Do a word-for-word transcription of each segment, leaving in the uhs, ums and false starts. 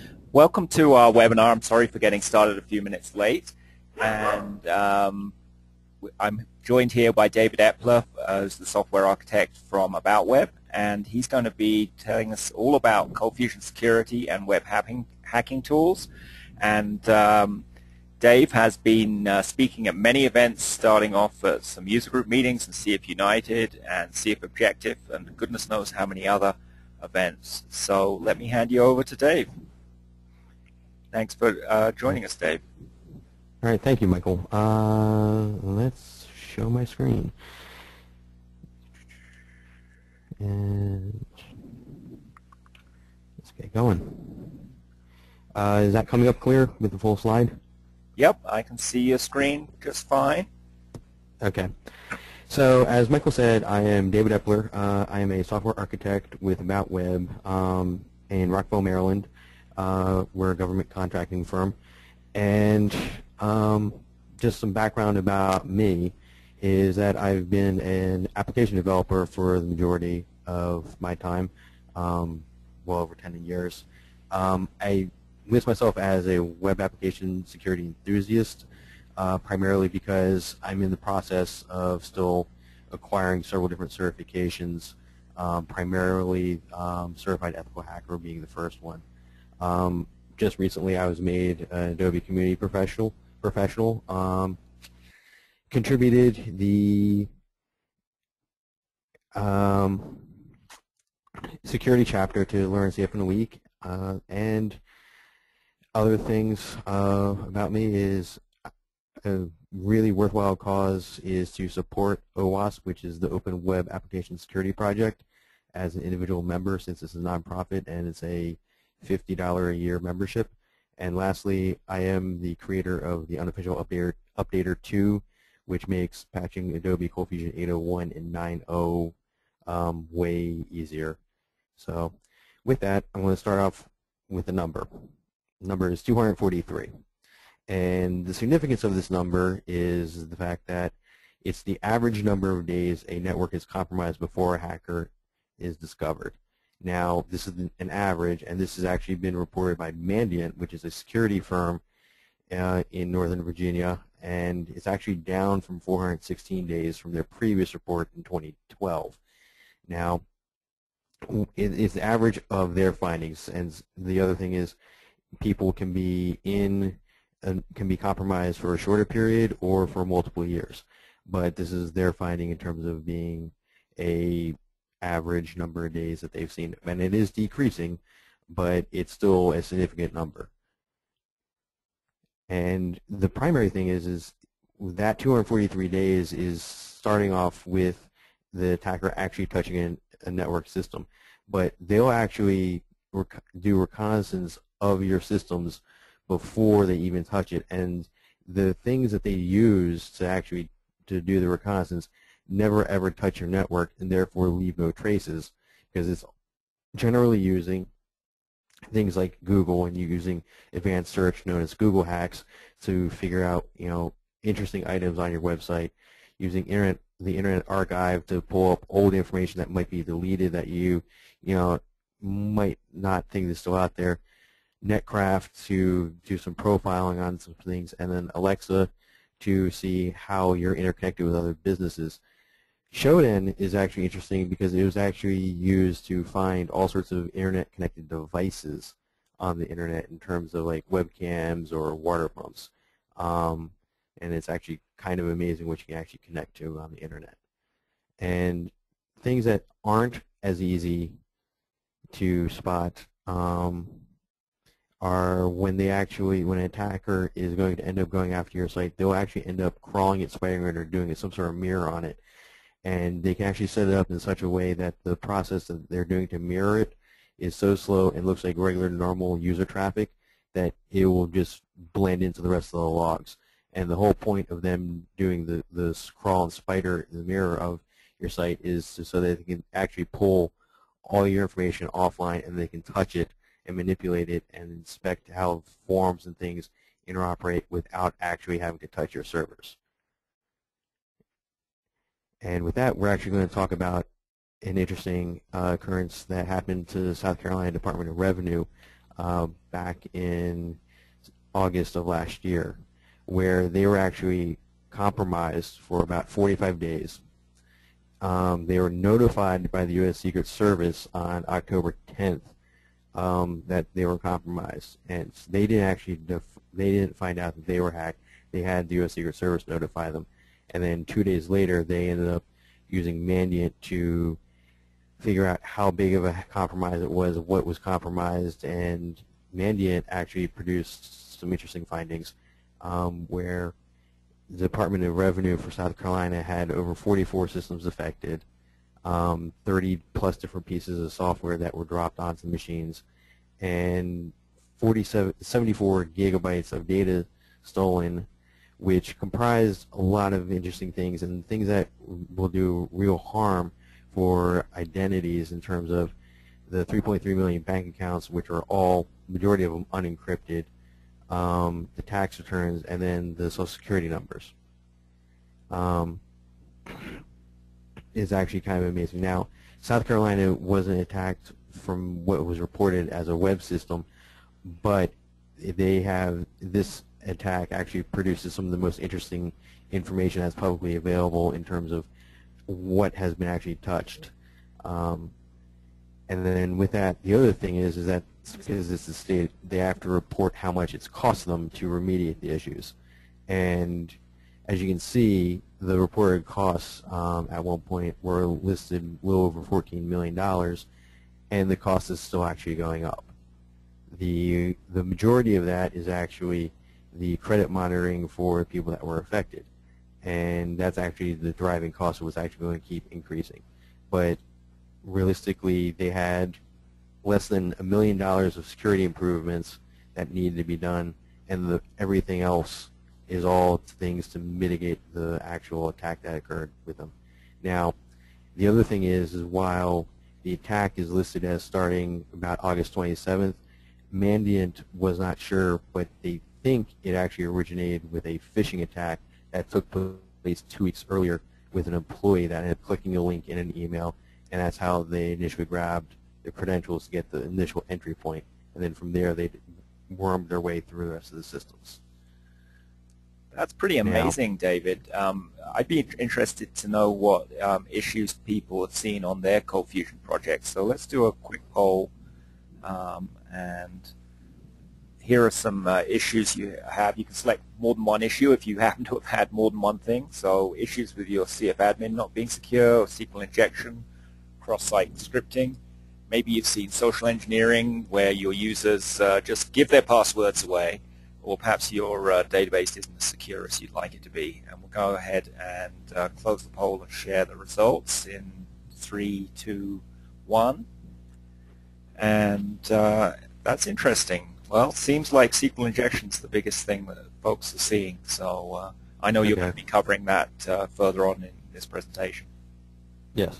Welcome to our webinar. I'm sorry for getting started a few minutes late. And um, I'm joined here by David Epler, uh, who's the software architect from About Web, and he's going to be telling us all about ColdFusion security and web hacking, hacking tools. And um, Dave has been uh, speaking at many events, starting off at some user group meetings and C F United and C F Objective, and goodness knows how many other events. So let me hand you over to Dave. Thanks for uh, joining us, Dave. All right, thank you, Michael. Uh, let's show my screen. And let's get going. Uh, is that coming up clear with the full slide? Yep, I can see your screen just fine. Okay. So, as Michael said, I am David Epler. Uh, I am a software architect with About Web um, in Rockville, Maryland. Uh, we're a government contracting firm. And um, just some background about me is that I've been an application developer for the majority of my time, um, well over ten years. Um, I list myself as a web application security enthusiast, uh, primarily because I'm in the process of still acquiring several different certifications, um, primarily um, Certified Ethical Hacker being the first one. Um, just recently I was made an Adobe Community Professional, professional um, contributed the um, security chapter to Learn C F in a Week, uh, and other things uh, about me is a really worthwhile cause is to support OWASP, which is the Open Web Application Security Project, as an individual member, since it's a nonprofit and it's a fifty dollars a year membership. And lastly, I am the creator of the unofficial updater, updater two, which makes patching Adobe ColdFusion eight oh one and nine oh um, way easier. So with that, I'm going to start off with a number. The number is two hundred forty-three. And the significance of this number is the fact that it's the average number of days a network is compromised before a hacker is discovered. Now, this is an average, and this has actually been reported by Mandiant, which is a security firm uh, in Northern Virginia, and it's actually down from four hundred sixteen days from their previous report in twenty twelve. Now, it's the average of their findings, and the other thing is people can be in, uh, can be compromised for a shorter period or for multiple years, but this is their finding in terms of being a average number of days that they've seen, and it is decreasing, but it's still a significant number. And the primary thing is, is that two hundred forty-three days is starting off with the attacker actually touching a, a network system, but they'll actually rec do reconnaissance of your systems before they even touch it, and the things that they use to actually to do the reconnaissance never ever touch your network and therefore leave no traces, because it's generally using things like Google and using advanced search known as Google hacks to figure out, you know, interesting items on your website, using internet the Internet Archive to pull up old information that might be deleted that you you know might not think is still out there, Netcraft to do some profiling on some things, and then Alexa to see how you're interconnected with other businesses. Shodan is actually interesting because it was actually used to find all sorts of internet-connected devices on the internet in terms of like webcams or water pumps. Um, and it's actually kind of amazing what you can actually connect to on the internet. And things that aren't as easy to spot um, are when they actually, when an attacker is going to end up going after your site, they'll actually end up crawling it, swiping it, or doing some sort of mirror on it. And they can actually set it up in such a way that the process that they're doing to mirror it is so slow and looks like regular normal user traffic that it will just blend into the rest of the logs. And the whole point of them doing the, the crawl and spider in the mirror of your site is to, so that they can actually pull all your information offline and they can touch it and manipulate it and inspect how forms and things interoperate without actually having to touch your servers. And with that, we're actually going to talk about an interesting uh, occurrence that happened to the South Carolina Department of Revenue uh, back in August of last year, where they were actually compromised for about forty-five days. Um, they were notified by the U S Secret Service on October tenth um, that they were compromised, and they didn't actually def they didn't find out that they were hacked. They had the U S Secret Service notify them, and then two days later they ended up using Mandiant to figure out how big of a compromise it was, what was compromised, and Mandiant actually produced some interesting findings um, where the Department of Revenue for South Carolina had over forty-four systems affected, um, thirty plus different pieces of software that were dropped onto the machines, and forty-seven, seventy-four gigabytes of data stolen, which comprised a lot of interesting things and things that will do real harm for identities in terms of the three point three million bank accounts, which are all, majority of them unencrypted, um, the tax returns, and then the Social Security numbers. Um, is actually kind of amazing. Now, South Carolina wasn't attacked from what was reported as a web system, but they have, this attack actually produces some of the most interesting information that's publicly available in terms of what has been actually touched. Um, and then with that, the other thing is, is that because it's the state, they have to report how much it's cost them to remediate the issues. And as you can see, the reported costs um, at one point were listed a little over fourteen million dollars, and the cost is still actually going up. The, the majority of that is actually the credit monitoring for people that were affected. And that's actually the driving cost was actually going to keep increasing. But realistically, they had less than a million dollars of security improvements that needed to be done, and the, everything else is all things to mitigate the actual attack that occurred with them. Now, the other thing is, is while the attack is listed as starting about August twenty-seventh, Mandiant was not sure, but they think it actually originated with a phishing attack that took place two weeks earlier with an employee that ended up clicking a link in an email, and that's how they initially grabbed the credentials to get the initial entry point, and then from there they wormed their way through the rest of the systems. That's pretty amazing, now, David. Um, I'd be interested to know what um, issues people have seen on their ColdFusion projects. So let's do a quick poll, um, and here are some uh, issues you have. You can select more than one issue if you happen to have had more than one thing. So issues with your C F admin not being secure, or S Q L injection, cross-site scripting. Maybe you've seen social engineering where your users uh, just give their passwords away, or perhaps your uh, database isn't as secure as you'd like it to be. And we'll go ahead and uh, close the poll and share the results in three, two, one. And uh, that's interesting. Well, seems like S Q L injection's the biggest thing that folks are seeing. So uh, I know you're okay. going to be covering that uh, further on in this presentation. Yes.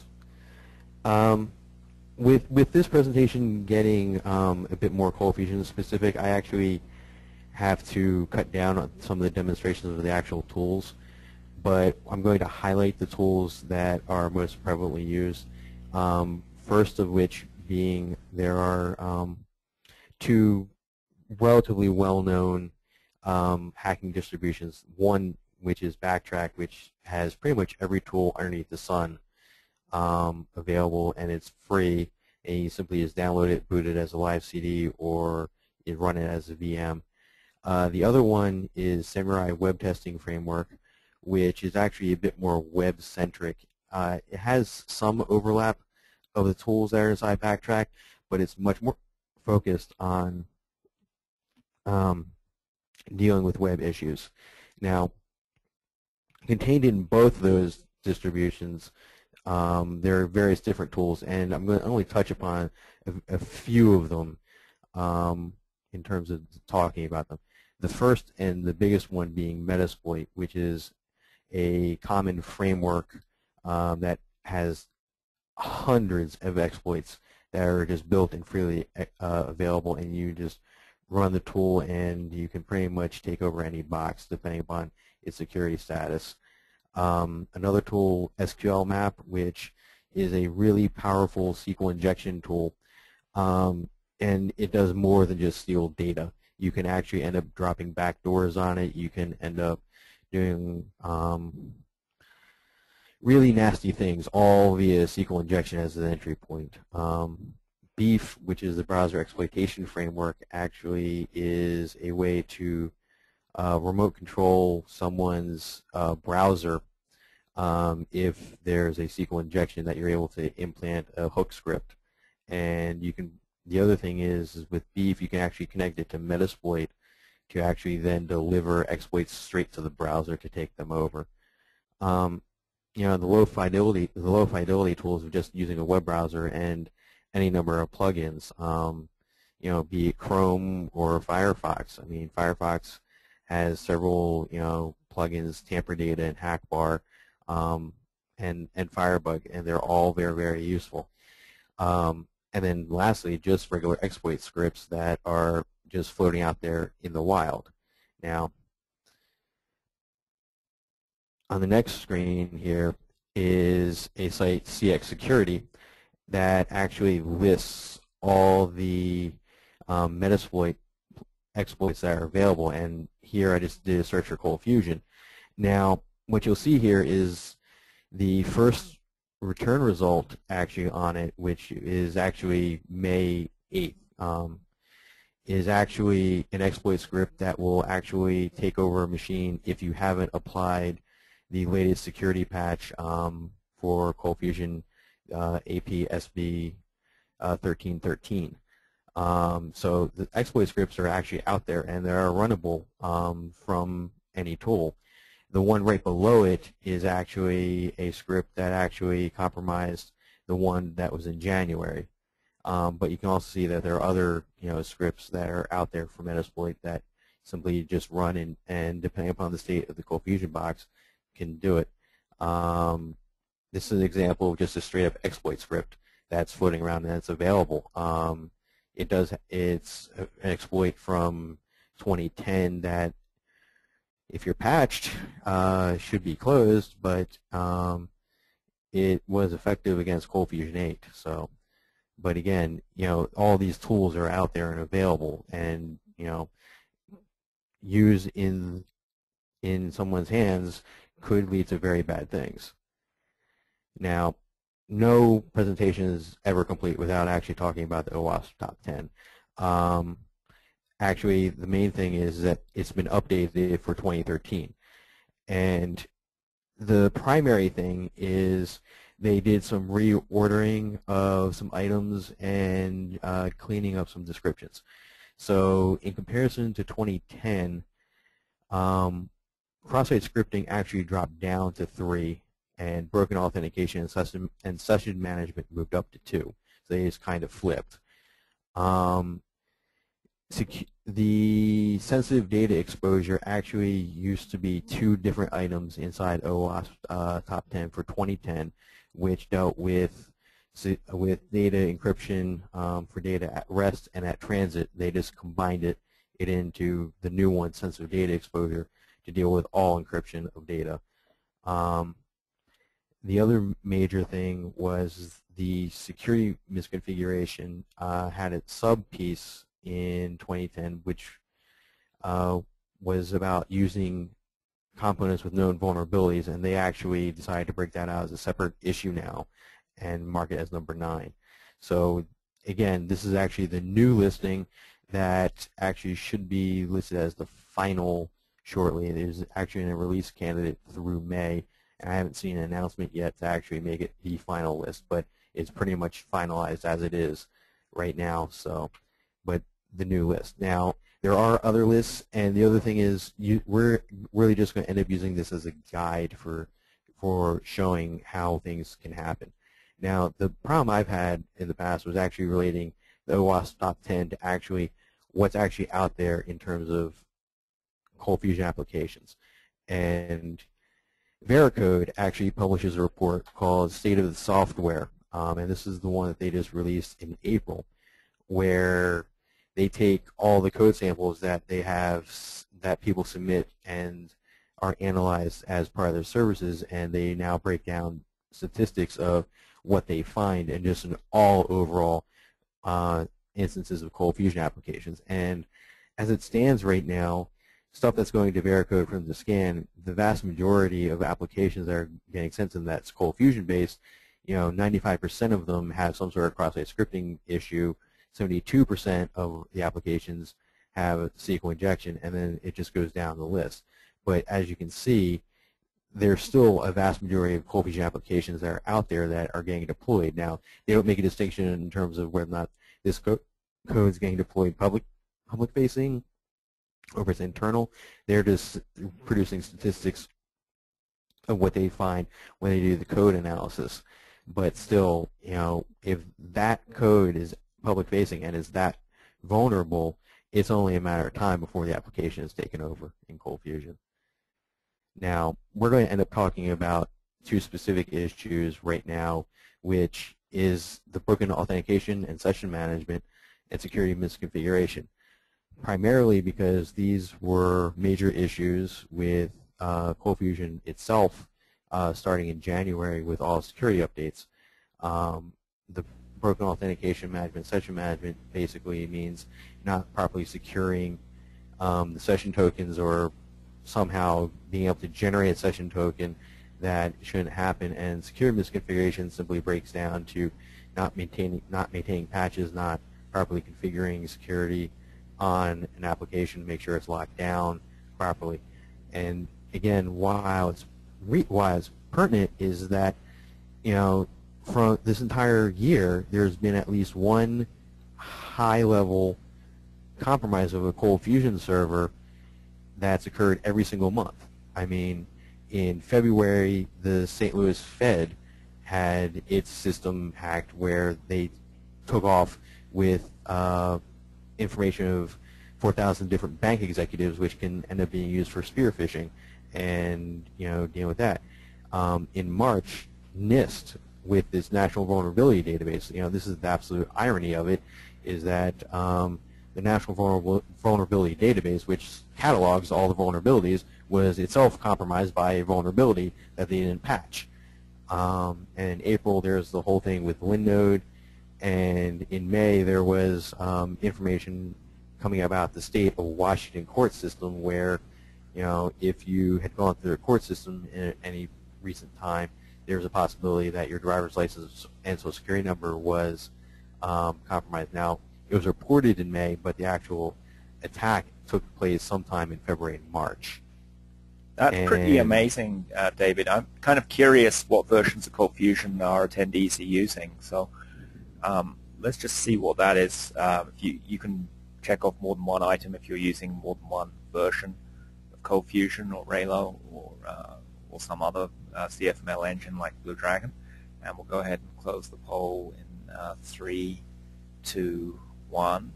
Um, with with this presentation getting um, a bit more ColdFusion specific, I actually have to cut down on some of the demonstrations of the actual tools, but I'm going to highlight the tools that are most prevalently used. Um, first of which being there are um, two relatively well-known um, hacking distributions. One which is Backtrack, which has pretty much every tool underneath the sun um, available, and it's free, and you simply just download it, boot it as a live C D, or you run it as a V M. Uh, the other one is Samurai Web Testing Framework, which is actually a bit more web-centric. Uh, it has some overlap of the tools that are inside Backtrack, but it's much more focused on um, dealing with web issues. Now, contained in both of those distributions, um, there are various different tools, and I'm going to only touch upon a, a few of them um, in terms of talking about them. The first and the biggest one being Metasploit, which is a common framework um, that has hundreds of exploits that are just built and freely uh, available, and you just run the tool and you can pretty much take over any box depending upon its security status. Um, another tool, S Q L Map, which is a really powerful S Q L injection tool. Um, and it does more than just steal data. You can actually end up dropping backdoors on it. You can end up doing um, really nasty things, all via S Q L injection as an entry point. Um, Beef, which is the browser exploitation framework, actually is a way to uh, remote control someone's uh, browser um, if there's a S Q L injection that you're able to implant a hook script. And you can. The other thing is, is with Beef, you can actually connect it to Metasploit to actually then deliver exploits straight to the browser to take them over. Um, you know, the low fidelity, the low fidelity tools of just using a web browser and any number of plugins, um, you know, be it Chrome or Firefox. I mean, Firefox has several, you know, plugins, Tamper Data and Hackbar, um, and and Firebug, and they're all very, very useful. Um, and then lastly, just regular exploit scripts that are just floating out there in the wild. Now, on the next screen here is a site, C X Security, that actually lists all the um, Metasploit exploits that are available. And here I just did a search for ColdFusion. Now, what you'll see here is the first return result actually on it, which is actually May eighth, um, is actually an exploit script that will actually take over a machine if you haven't applied the latest security patch um, for ColdFusion uh, A P S B uh, thirteen thirteen. Um, so the exploit scripts are actually out there, and they are runnable um, from any tool. The one right below it is actually a script that actually compromised the one that was in January. Um, but you can also see that there are other, you know, scripts that are out there for Metasploit that simply just run in, and depending upon the state of the ColdFusion box, can do it. Um, this is an example of just a straight-up exploit script that's floating around and it's available. Um, it does. It's an exploit from twenty ten that, if you're patched, uh, should be closed, but um, it was effective against ColdFusion eight. So, but again, you know, all these tools are out there and available, and you know, use in in someone's hands could lead to very bad things. Now, no presentation is ever complete without actually talking about the OWASP Top Ten. Um, Actually, the main thing is that it's been updated for twenty thirteen. And the primary thing is they did some reordering of some items and uh, cleaning up some descriptions. So in comparison to twenty ten, um, cross-site scripting actually dropped down to three, and broken authentication and session, and session management moved up to two. So they just kind of flipped. Um, The sensitive data exposure actually used to be two different items inside OWASP uh, Top Ten for twenty ten, which dealt with with data encryption um, for data at rest and at transit. They just combined it, it into the new one, sensitive data exposure, to deal with all encryption of data. Um, the other major thing was the security misconfiguration uh, had its sub-piece in twenty ten, which uh, was about using components with known vulnerabilities, and they actually decided to break that out as a separate issue now and mark it as number nine. So again, this is actually the new listing that actually should be listed as the final shortly. It is actually in a release candidate through May, and I haven't seen an announcement yet to actually make it the final list, but it's pretty much finalized as it is right now. So, but the new list. Now, there are other lists, and the other thing is you, we're really just going to end up using this as a guide for for showing how things can happen. Now, the problem I've had in the past was actually relating the OWASP Top Ten to actually what's actually out there in terms of ColdFusion applications. And Veracode actually publishes a report called State of the Software, um, and this is the one that they just released in April, where they take all the code samples that they have, that people submit and are analyzed as part of their services, and they now break down statistics of what they find, and just an all overall uh, instances of ColdFusion applications. And as it stands right now, stuff that's going to Veracode from the scan, the vast majority of applications that are getting sent to them that's ColdFusion based, you know, ninety-five percent of them have some sort of cross-site scripting issue. seventy-two percent of the applications have S Q L injection, and then it just goes down the list. But as you can see, there's still a vast majority of ColdFusion applications that are out there that are getting deployed. Now, they don't make a distinction in terms of whether or not this co code is getting deployed public, public-facing or if it's internal. They're just producing statistics of what they find when they do the code analysis. But still, you know, if that code is public-facing and is that vulnerable, it's only a matter of time before the application is taken over in ColdFusion. Now, we're going to end up talking about two specific issues right now, which is the broken authentication and session management and security misconfiguration, primarily because these were major issues with uh, ColdFusion itself uh, starting in January with all security updates. Um, the broken authentication management, session management basically means not properly securing um, the session tokens or somehow being able to generate a session token that shouldn't happen, and security misconfiguration simply breaks down to not maintaining not maintaining patches, not properly configuring security on an application to make sure it's locked down properly. And again, while it's re while it's pertinent is that, you know, from this entire year, there's been at least one high-level compromise of a ColdFusion server that's occurred every single month. I mean, in February, the Saint Louis Fed had its system hacked where they took off with uh, information of four thousand different bank executives, which can end up being used for spear phishing and, you know, dealing with that. Um, in March, NIST, with this National Vulnerability Database, you know, this is the absolute irony of it, is that um, the National Vulner Vulnerability Database, which catalogs all the vulnerabilities, was itself compromised by a vulnerability that they didn't patch. Um, and in April, there's the whole thing with Linode, and in May, there was um, information coming about the state of Washington court system where, you know, if you had gone through the court system in any recent time, there's a possibility that your driver's license and social security number was um, compromised. Now, it was reported in May, but the actual attack took place sometime in February and March. That's and pretty amazing, uh, David. I'm kind of curious what versions of ColdFusion our attendees are using. So um, let's just see what that is. Uh, if you, you can check off more than one item if you're using more than one version of ColdFusion or Raylo or, uh, or some other uh, C F M L engine like Blue Dragon. And we'll go ahead and close the poll in uh, three, two, one.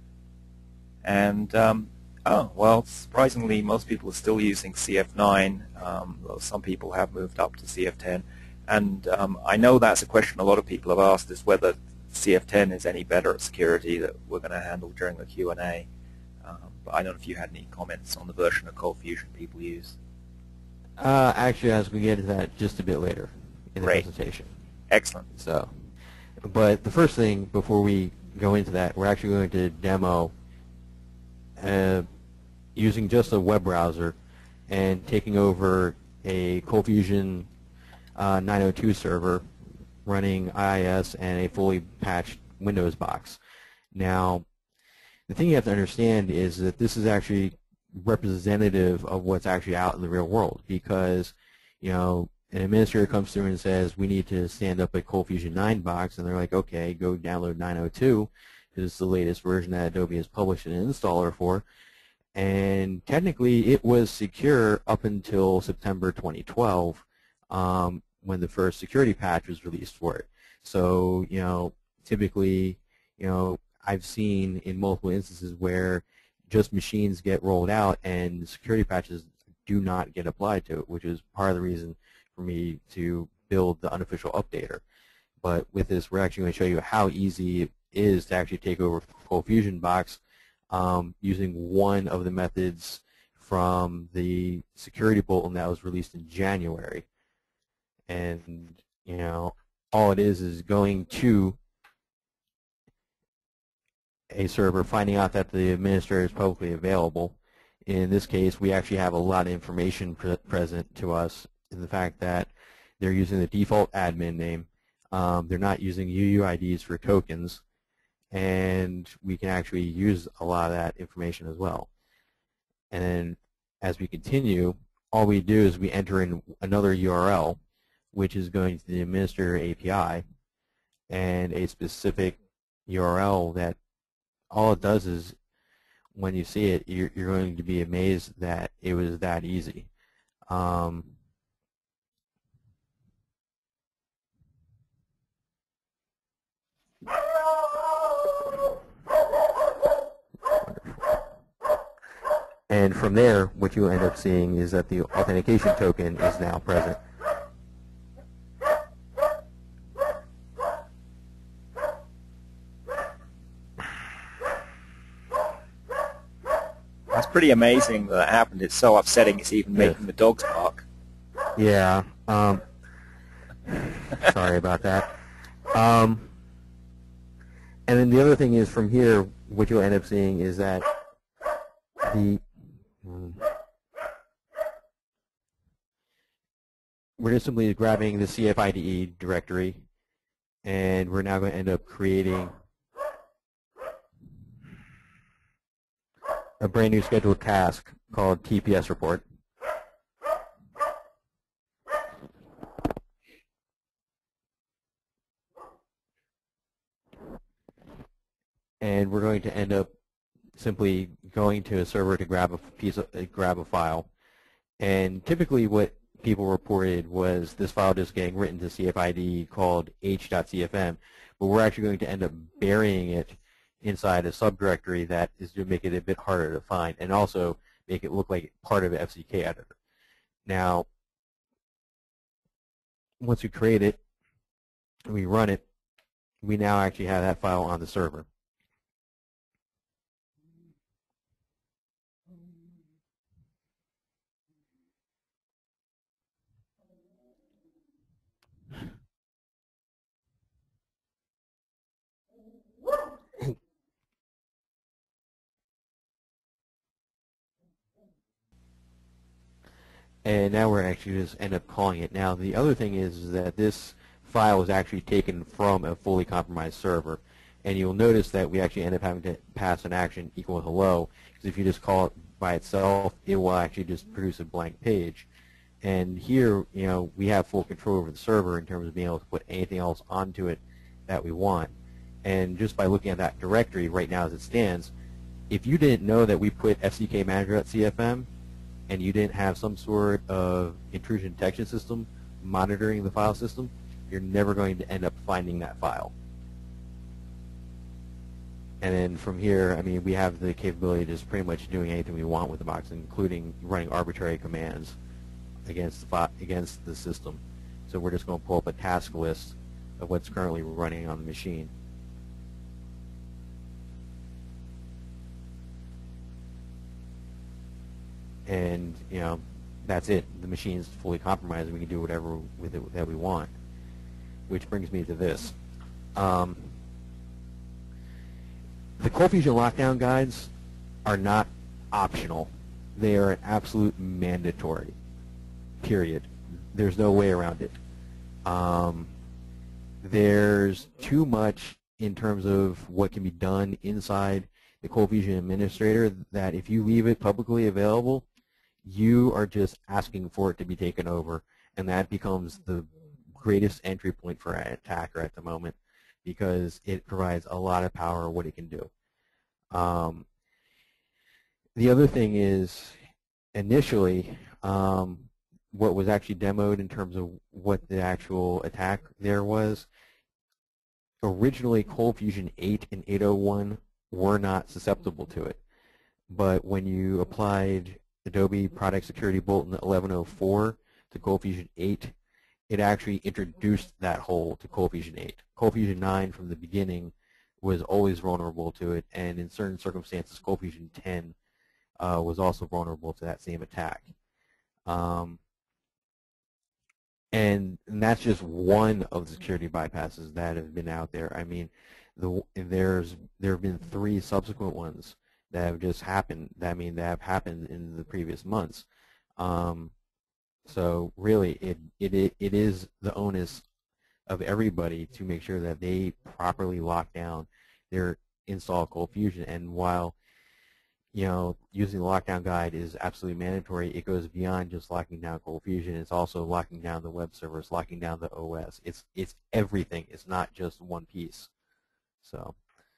And um, oh, well, surprisingly, most people are still using C F nine, um, though some people have moved up to C F ten. And um, I know that's a question a lot of people have asked, is whether C F ten is any better at security that we're going to handle during the Q and A. Um, but I don't know if you had any comments on the version of ColdFusion people use. Uh, actually, I was going to get into that just a bit later in the Great. presentation. Excellent. So, but the first thing before we go into that, we're actually going to demo uh, using just a web browser and taking over a ColdFusion uh, nine oh two server running I I S and a fully patched Windows box. Now, the thing you have to understand is that this is actually representative of what's actually out in the real world, because, you know, an administrator comes through and says, we need to stand up a ColdFusion nine box, and they're like, okay, go download nine oh two, because it's the latest version that Adobe has published an installer for. And technically, it was secure up until September twenty twelve, um, when the first security patch was released for it. So, you know, typically, you know, I've seen in multiple instances where just machines get rolled out and security patches do not get applied to it, which is part of the reason for me to build the unofficial updater. But with this, we're actually going to show you how easy it is to actually take over ColdFusion box um, using one of the methods from the security bulletin that was released in January. And, you know, all it is is going to a server, finding out that the administrator is publicly available. In this case, we actually have a lot of information pre present to us in the fact that they're using the default admin name. Um, they're not using U U I Ds for tokens, and we can actually use a lot of that information as well. And then as we continue, all we do is we enter in another U R L, which is going to the administrator A P I, and a specific U R L that all it does is, when you see it, you're, you're going to be amazed that it was that easy. Um, and from there, what you'll end up seeing is that the authentication token is now present. That's pretty amazing that that happened. It's so upsetting it's even Yeah. making the dogs bark. Yeah. Um, sorry about that. Um, and then the other thing is, from here, what you'll end up seeing is that the we're just simply grabbing the C F I D E directory, and we're now going to end up creating a brand new scheduled task called T P S report. And we're going to end up simply going to a server to grab a piece of, uh, grab a file. And typically what people reported was this file just getting written to C F I D E called h dot c f m, but we're actually going to end up burying it inside a subdirectory that is to make it a bit harder to find, and also make it look like part of an F C K editor. Now, once we create it, and we run it, we now actually have that file on the server. And now we're actually just end up calling it. Now the other thing is, is that this file was actually taken from a fully compromised server, and you'll notice that we actually end up having to pass an action equal hello, because if you just call it by itself, it will actually just produce a blank page. And here, you know, we have full control over the server in terms of being able to put anything else onto it that we want. And just by looking at that directory right now as it stands, if you didn't know that we put F C K manager dot c f m, and you didn't have some sort of intrusion detection system monitoring the file system, you're never going to end up finding that file. And then from here, I mean, we have the capability of just pretty much doing anything we want with the box, including running arbitrary commands against the, against the system. So we're just going to pull up a task list of what's currently running on the machine. And, you know, that's it. The machine's fully compromised, and we can do whatever with it that we want. Which brings me to this. Um, the ColdFusion lockdown guides are not optional. They are an absolute mandatory, period. There's no way around it. Um, there's too much in terms of what can be done inside the ColdFusion administrator that if you leave it publicly available, you are just asking for it to be taken over, and that becomes the greatest entry point for an attacker at the moment, because it provides a lot of power of what it can do. Um, the other thing is, initially, um, what was actually demoed in terms of what the actual attack there was, originally ColdFusion eight and eight oh one were not susceptible to it. But when you applied Adobe Product Security Bulletin eleven oh four to ColdFusion eight, it actually introduced that hole to ColdFusion eight. ColdFusion nine from the beginning was always vulnerable to it, and in certain circumstances ColdFusion ten uh, was also vulnerable to that same attack. Um, and, and that's just one of the security bypasses that have been out there. I mean, The, there's there have been three subsequent ones that have just happened. That I mean that have happened in the previous months. Um, so really, it it it is the onus of everybody to make sure that they properly lock down their install ColdFusion. And while you know using the lockdown guide is absolutely mandatory, it goes beyond just locking down ColdFusion. It's also locking down the web servers, locking down the O S. It's it's everything. It's not just one piece. So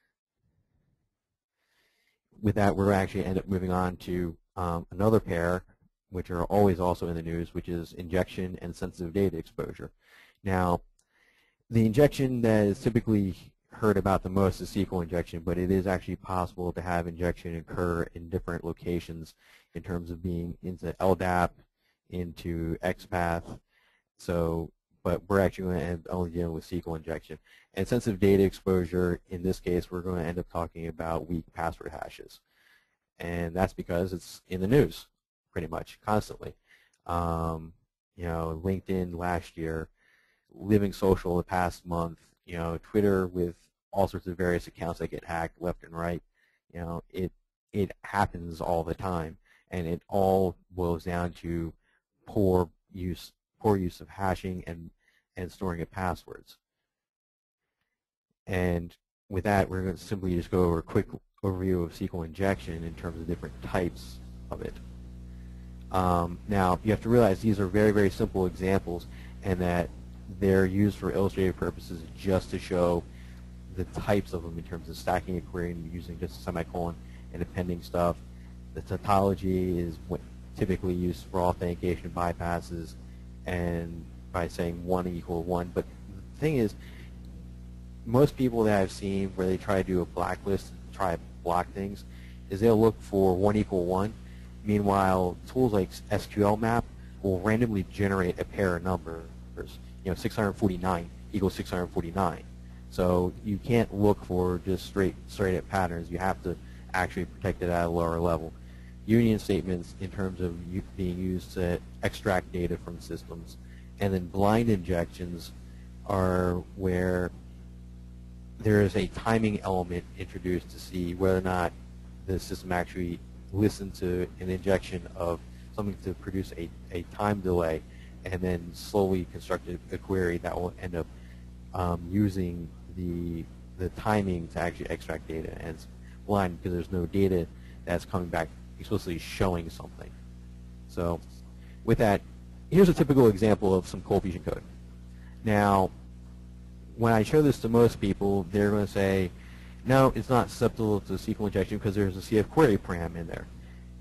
with that, we're actually end up moving on to um, another pair, which are always also in the news, which is injection and sensitive data exposure. Now, the injection that is typically heard about the most is S Q L injection, but it is actually possible to have injection occur in different locations in terms of being into L D A P, into X PATH. So, but we're actually going to end only dealing with S Q L injection. And sensitive data exposure, in this case, we're going to end up talking about weak password hashes. And that's because it's in the news pretty much constantly. Um, you know, LinkedIn last year, Living Social the past month, you know, Twitter with all sorts of various accounts that get hacked left and right. You know, it it happens all the time, and it all boils down to poor use poor use of hashing and and storing of passwords. And with that, we're going to simply just go over a quick overview of S Q L injection in terms of different types of it. Um, now, you have to realize these are very, very simple examples, and that they're used for illustrative purposes just to show the types of them in terms of stacking a query and using just a semicolon and appending stuff. The tautology is typically used for authentication bypasses and by saying one equal one. But the thing is, most people that I've seen where they try to do a blacklist, try to block things, is they'll look for one equal one. Meanwhile, tools like S Q L map will randomly generate a pair of numbers. You know, six hundred forty-nine equals six hundred forty-nine. So you can't look for just straight straight up patterns. You have to actually protect it at a lower level. Union statements in terms of being used to extract data from systems. And then blind injections are where there is a timing element introduced to see whether or not the system actually listened to an injection of something to produce a, a time delay, and then slowly constructed a query that will end up um, using the the timing to actually extract data. And it's blind because there's no data that's coming back explicitly showing something. So with that, here's a typical example of some ColdFusion code. Now, when I show this to most people, they're going to say, no, it's not susceptible to S Q L injection because there's a C F query param in there.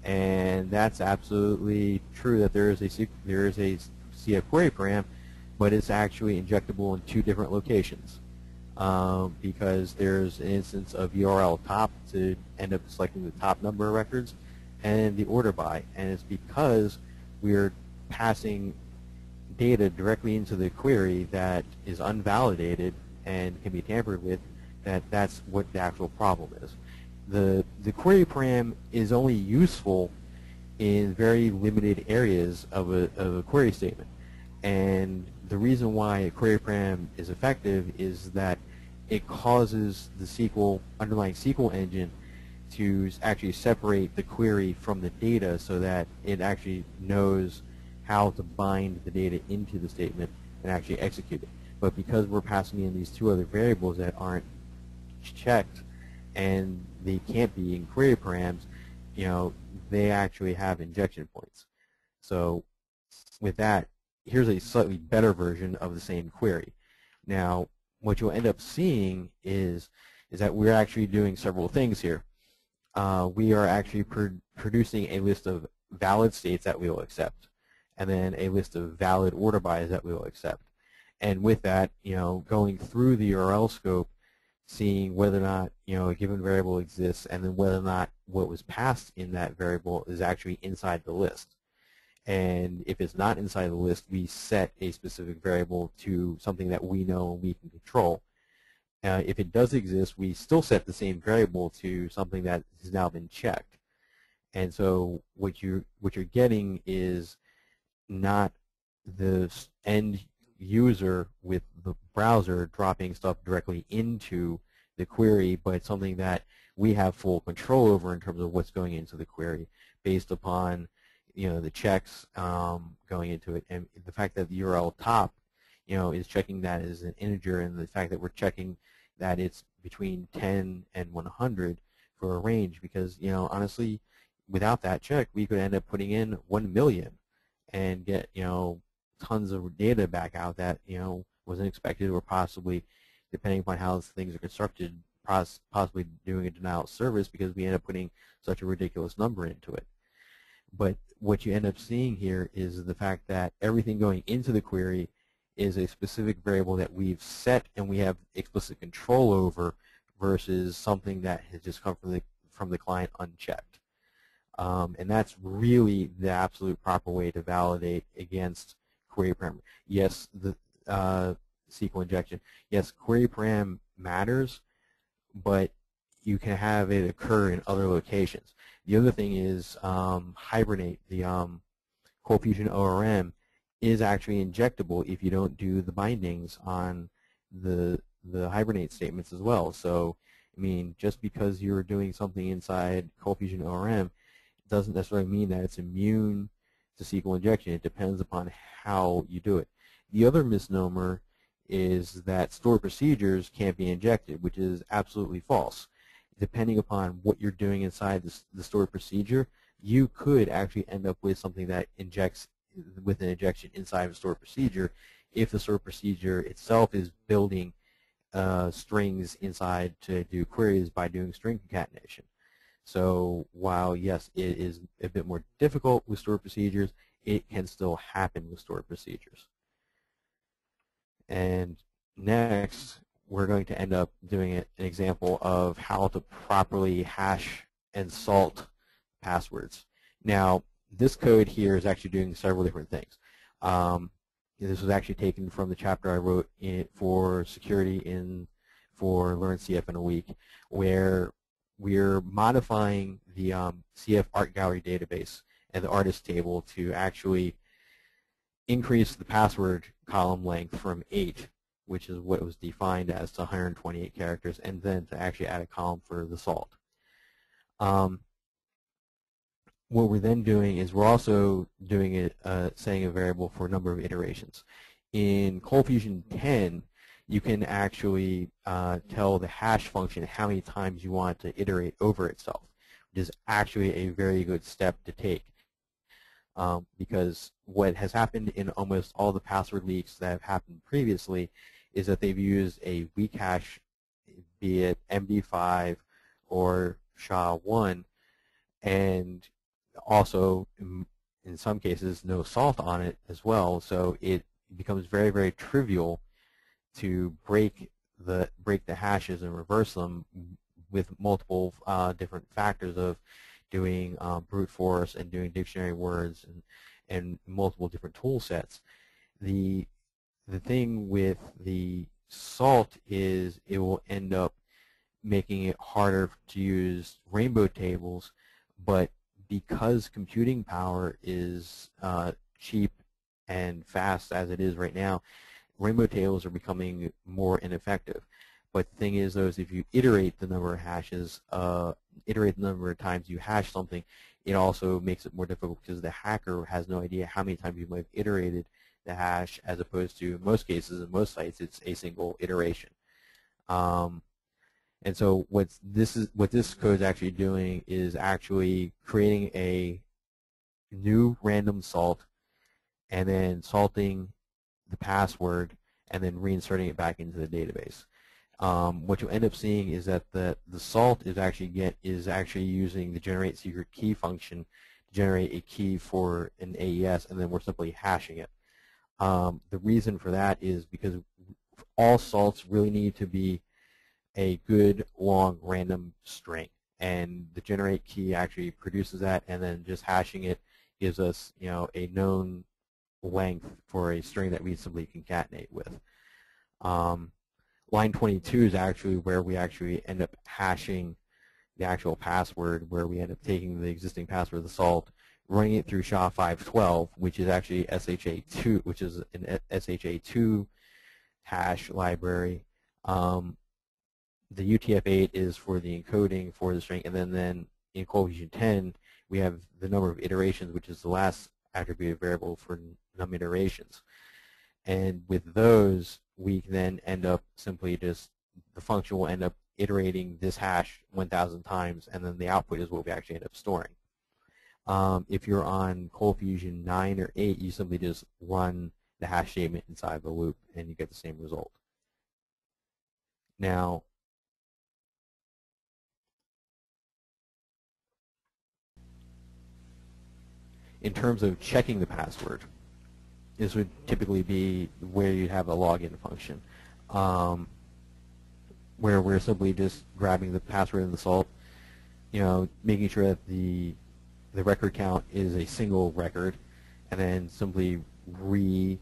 And that's absolutely true that there is a there is a C F query param, but it's actually injectable in two different locations um, because there's an instance of U R L top to end up selecting the top number of records and the order by, and it's because we're passing data directly into the query that is unvalidated and can be tampered with, that that's what the actual problem is. The, the query param is only useful in very limited areas of a, of a query statement. And the reason why a query param is effective is that it causes the S Q L, underlying S Q L engine to actually separate the query from the data so that it actually knows how to bind the data into the statement and actually execute it. But because we're passing in these two other variables that aren't checked and they can't be in query params, you know, they actually have injection points. So with that, here's a slightly better version of the same query. Now, what you'll end up seeing is, is that we're actually doing several things here. Uh, we are actually pr producing a list of valid states that we will accept, and then a list of valid order bys that we will accept. And with that, you know, going through the U R L scope, seeing whether or not, you know, a given variable exists, and then whether or not what was passed in that variable is actually inside the list. And if it's not inside the list, we set a specific variable to something that we know and we can control. Uh, if it does exist, we still set the same variable to something that has now been checked. And so what you what you're getting is not the end user with the browser dropping stuff directly into the query, but something that we have full control over in terms of what's going into the query based upon, you know, the checks um, going into it, and the fact that the U R L top, you know, is checking that as an integer, and the fact that we're checking that it's between ten and one hundred for a range, because, you know, honestly, without that check, we could end up putting in one million and get, you know, tons of data back out that, you know, wasn't expected, or possibly, depending upon how things are constructed, possibly doing a denial of service because we end up putting such a ridiculous number into it. But what you end up seeing here is the fact that everything going into the query is a specific variable that we've set and we have explicit control over, versus something that has just come from the from the client unchecked. Um, and that's really the absolute proper way to validate against query param. Yes, the uh, S Q L injection. Yes, query param matters, but you can have it occur in other locations. The other thing is um, Hibernate, the um, ColdFusion O R M, is actually injectable if you don't do the bindings on the the Hibernate statements as well. So, I mean, just because you're doing something inside ColdFusion O R M doesn't necessarily mean that it's immune to S Q L injection. It depends upon how you do it. The other misnomer is that stored procedures can't be injected, which is absolutely false. Depending upon what you're doing inside the, the stored procedure, you could actually end up with something that injects with an injection inside of a stored procedure if the stored procedure itself is building uh, strings inside to do queries by doing string concatenation. So while, yes, it is a bit more difficult with stored procedures, it can still happen with stored procedures. And next, we're going to end up doing an example of how to properly hash and salt passwords. Now, this code here is actually doing several different things. Um, this was actually taken from the chapter I wrote in, for security in for Learn C F in a Week, where we're modifying the um, C F art gallery database and the artist table to actually increase the password column length from eight, which is what was defined as, to one hundred twenty-eight characters, and then to actually add a column for the salt. Um, what we're then doing is we're also doing it, uh, setting a variable for a number of iterations. In ColdFusion ten, you can actually uh, tell the hash function how many times you want it to iterate over itself, which is actually a very good step to take. Um, because what has happened in almost all the password leaks that have happened previously is that they've used a weak hash, be it M D five or S H A one, and also in some cases no salt on it as well. So it becomes very, very trivial to break the break the hashes and reverse them with multiple uh, different factors of doing um, brute force and doing dictionary words and and multiple different tool sets. The the thing with the salt is it will end up making it harder to use rainbow tables, but because computing power is uh, cheap and fast as it is right now, rainbow tables are becoming more ineffective. But the thing is, though, is if you iterate the number of hashes, uh, iterate the number of times you hash something, it also makes it more difficult because the hacker has no idea how many times you might have iterated the hash, as opposed to in most cases, in most sites, it's a single iteration. Um, and so what this is, what this code is actually doing is actually creating a new random salt, and then salting the password, and then reinserting it back into the database. Um, what you'll end up seeing is that the the salt is actually get is actually using the generate secret key function to generate a key for an A E S, and then we're simply hashing it. Um, the reason for that is because all salts really need to be a good long random string, and the generate key actually produces that, and then just hashing it gives us, you know, a known length for a string that we simply concatenate with. Um, line twenty-two is actually where we actually end up hashing the actual password, where we end up taking the existing password of the salt, running it through S H A five twelve, which is actually S H A two, which is an S H A two hash library, um, the U T F eight is for the encoding for the string, and then, then in ColdFusion ten, we have the number of iterations, which is the last attributed variable for num iterations. And with those, we then end up simply just, the function will end up iterating this hash one thousand times, and then the output is what we actually end up storing. Um, if you're on ColdFusion nine or eight, you simply just run the hash statement inside the loop, and you get the same result. Now, in terms of checking the password, this would typically be where you have a login function, um, where we're simply just grabbing the password in the salt, you know, making sure that the the record count is a single record, and then simply re-hashing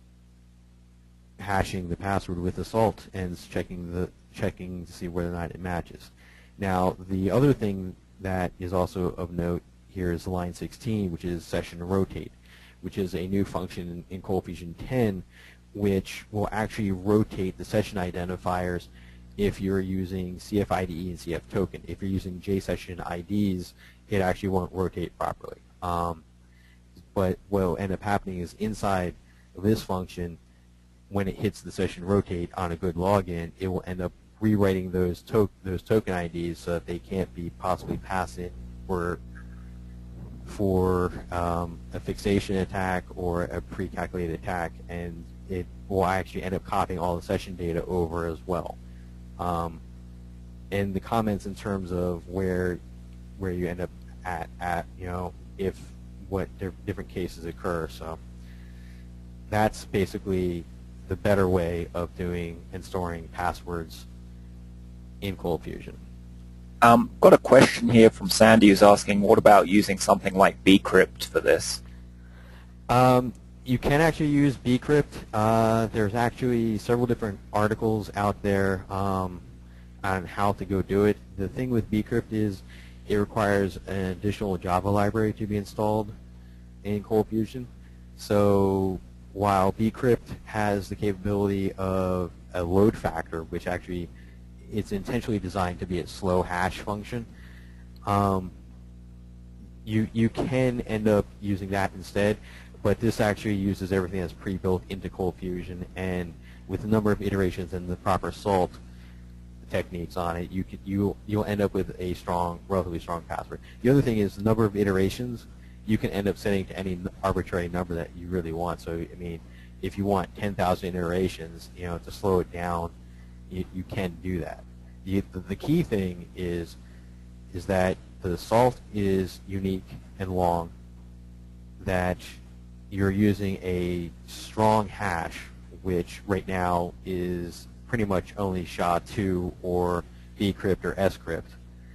the password with the salt and checking the checking to see whether or not it matches. Now, the other thing that is also of note here is line sixteen, which is session rotate, which is a new function in, in ColdFusion ten, which will actually rotate the session identifiers if you're using C F I D E and C F token. If you're using JSession I Ds, it actually won't rotate properly. Um, but what will end up happening is inside of this function, when it hits the session rotate on a good login, it will end up rewriting those to those token I Ds so that they can't be possibly passed in for for um, a fixation attack or a pre-calculated attack, and it will actually end up copying all the session data over as well. Um, and the comments in terms of where where you end up at, at you know, if what di different cases occur. So that's basically the better way of doing and storing passwords in ColdFusion. Um, got a question here from Sandy who's asking, what about using something like bcrypt for this? Um, you can actually use bcrypt. Uh, there's actually several different articles out there um, on how to go do it. The thing with bcrypt is it requires an additional Java library to be installed in ColdFusion. So while bcrypt has the capability of a load factor, which actually it's intentionally designed to be a slow hash function, um, you you can end up using that instead, but this actually uses everything that's pre-built into ColdFusion, and with the number of iterations and the proper salt techniques on it, you could you you'll end up with a strong, relatively strong password. The other thing is the number of iterations you can end up setting to any arbitrary number that you really want. So I mean, if you want ten thousand iterations, you know, to slow it down, you, you can do that. The, the key thing is is that the salt is unique and long, that you're using a strong hash, which right now is pretty much only S H A two or bcrypt or scrypt.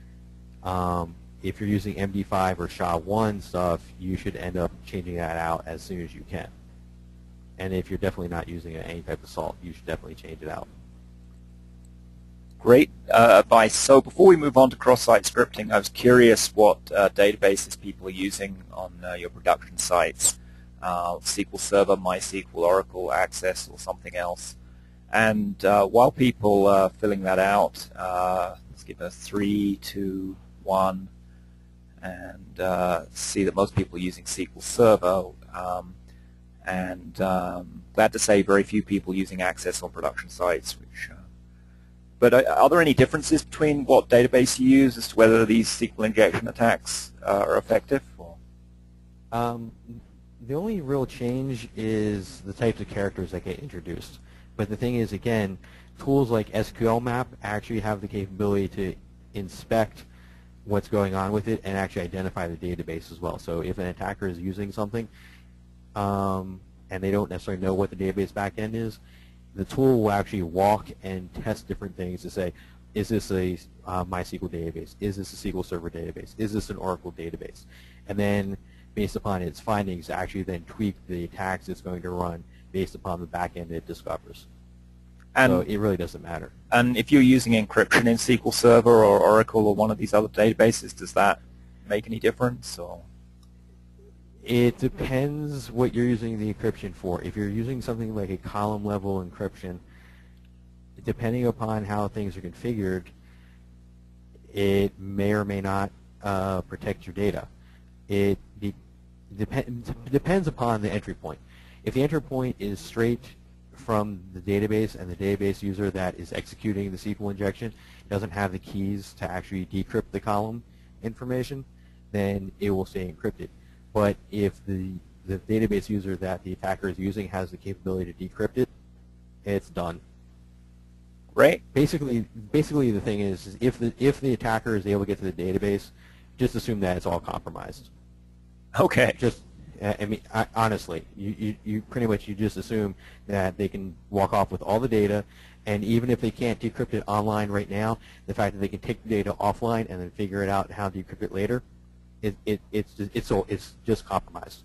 Um, if you're using M D five or S H A one stuff, you should end up changing that out as soon as you can. And if you're definitely not using any type of salt, you should definitely change it out. Great uh, advice. So before we move on to cross-site scripting, I was curious what uh, databases people are using on uh, your production sites. Uh, S Q L Server, MySQL, Oracle, Access, or something else. And uh, while people are filling that out, uh, let's give a three, two, one, and uh, see that most people are using S Q L Server. Um, and um, glad to say very few people using Access on production sites. Which, uh, but are, are there any differences between what database you use as to whether these S Q L injection attacks uh, are effective? Or? Um, the only real change is the types of characters that get introduced. But the thing is, again, tools like S Q L map actually have the capability to inspect what's going on with it and actually identify the database as well. So if an attacker is using something um, and they don't necessarily know what the database backend is, the tool will actually walk and test different things to say, is this a uh, MySQL database? Is this a S Q L Server database? Is this an Oracle database? And then, based upon its findings, actually then tweak the attacks it's going to run based upon the backend it discovers. And so it really doesn't matter. And if you're using encryption in S Q L Server or Oracle or one of these other databases, does that make any difference? Or? It depends what you're using the encryption for. If you're using something like a column level encryption, depending upon how things are configured, it may or may not uh, protect your data. It be, depends depends upon the entry point. If the entry point is straight from the database and the database user that is executing the S Q L injection doesn't have the keys to actually decrypt the column information, then it will stay encrypted. But if the, the database user that the attacker is using has the capability to decrypt it, it's done. Right. Basically, basically the thing is, is if the if the attacker is able to get to the database, just assume that it's all compromised. Okay. Just, I mean, I, honestly, you, you you pretty much you just assume that they can walk off with all the data, and even if they can't decrypt it online right now, the fact that they can take the data offline and then figure it out how to decrypt it later, it it it's just, it's all it's just compromised.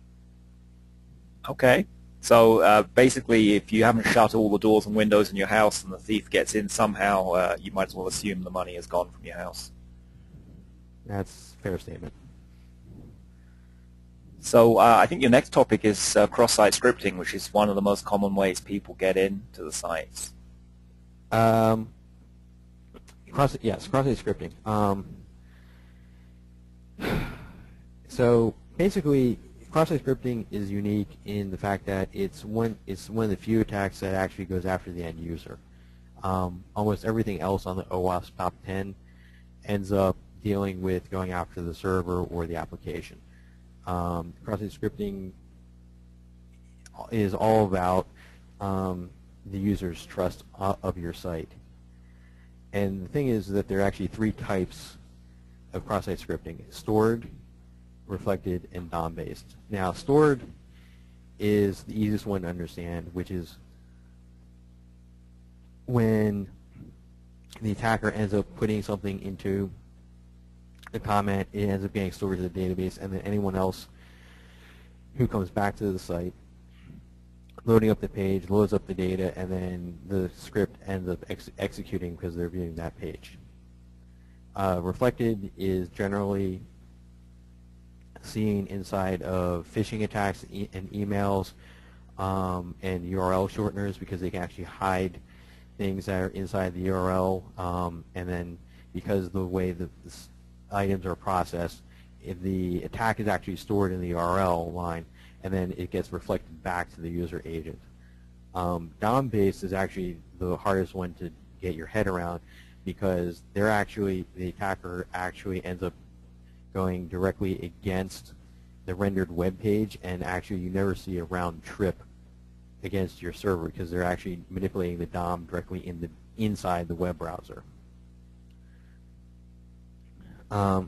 Okay. So uh, basically, if you haven't shut all the doors and windows in your house and the thief gets in somehow, uh, you might as well assume the money is gone from your house. That's a fair statement. So uh, I think your next topic is uh, cross-site scripting, which is one of the most common ways people get into the sites. Um, cross, yes, cross-site scripting. Um, so basically, cross-site scripting is unique in the fact that it's one it's one of the few attacks that actually goes after the end user. Um, almost everything else on the OWASP Top Ten ends up dealing with going after the server or the application. Um, cross-site scripting is all about um, the user's trust of your site. And the thing is that there are actually three types of cross-site scripting: stored, reflected, and D O M-based. Now, stored is the easiest one to understand, which is when the attacker ends up putting something into the comment, it ends up getting stored to the database, and then anyone else who comes back to the site, loading up the page, loads up the data, and then the script ends up ex executing because they're viewing that page. Uh, reflected is generally seen inside of phishing attacks e and emails um, and U R L shorteners, because they can actually hide things that are inside the U R L, um, and then because of the way the, the items are processed, if the attack is actually stored in the U R L line, and then it gets reflected back to the user agent. Um, D O M-based is actually the hardest one to get your head around, because they're actually, the attacker actually ends up going directly against the rendered web page, and actually you never see a round trip against your server because they're actually manipulating the D O M directly in the inside the web browser. Um,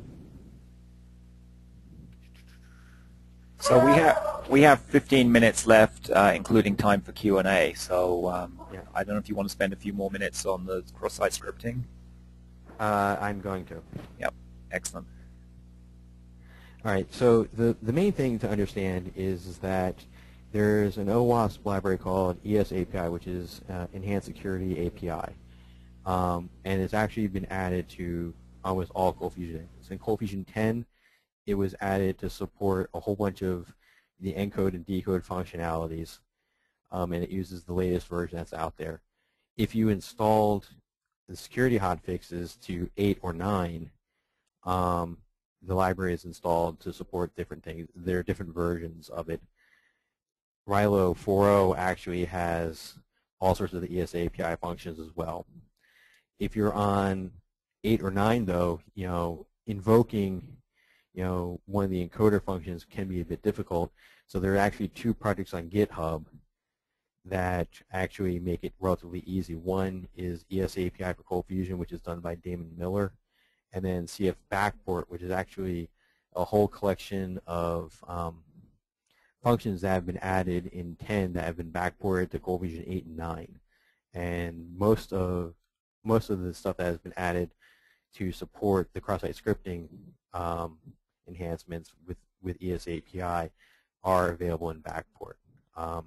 So we have we have fifteen minutes left, uh, including time for Q and A. So um, yeah. I don't know if you want to spend a few more minutes on the cross-site scripting. Uh, I'm going to. Yep, excellent. All right. So the the main thing to understand is, is that there's an OWASP library called E S A P I, which is uh, Enhanced Security A P I, um, and it's actually been added to almost all ColdFusion. So in ColdFusion ten, it was added to support a whole bunch of the encode and decode functionalities, um, and it uses the latest version that's out there. If you installed the security hotfixes to eight or nine, um, the library is installed to support different things. There are different versions of it. Rilo four point oh actually has all sorts of the E S A P I functions as well. If you're on eight or nine, though, you know, invoking you know, one of the encoder functions can be a bit difficult. So there are actually two projects on GitHub that actually make it relatively easy. One is E S A P I for ColdFusion, which is done by Damon Miller, and then C F Backport, which is actually a whole collection of um, functions that have been added in ten that have been backported to ColdFusion eight and nine. And most of most of the stuff that has been added to support the cross-site scripting um, enhancements with, with E S A P I are available in backport, um,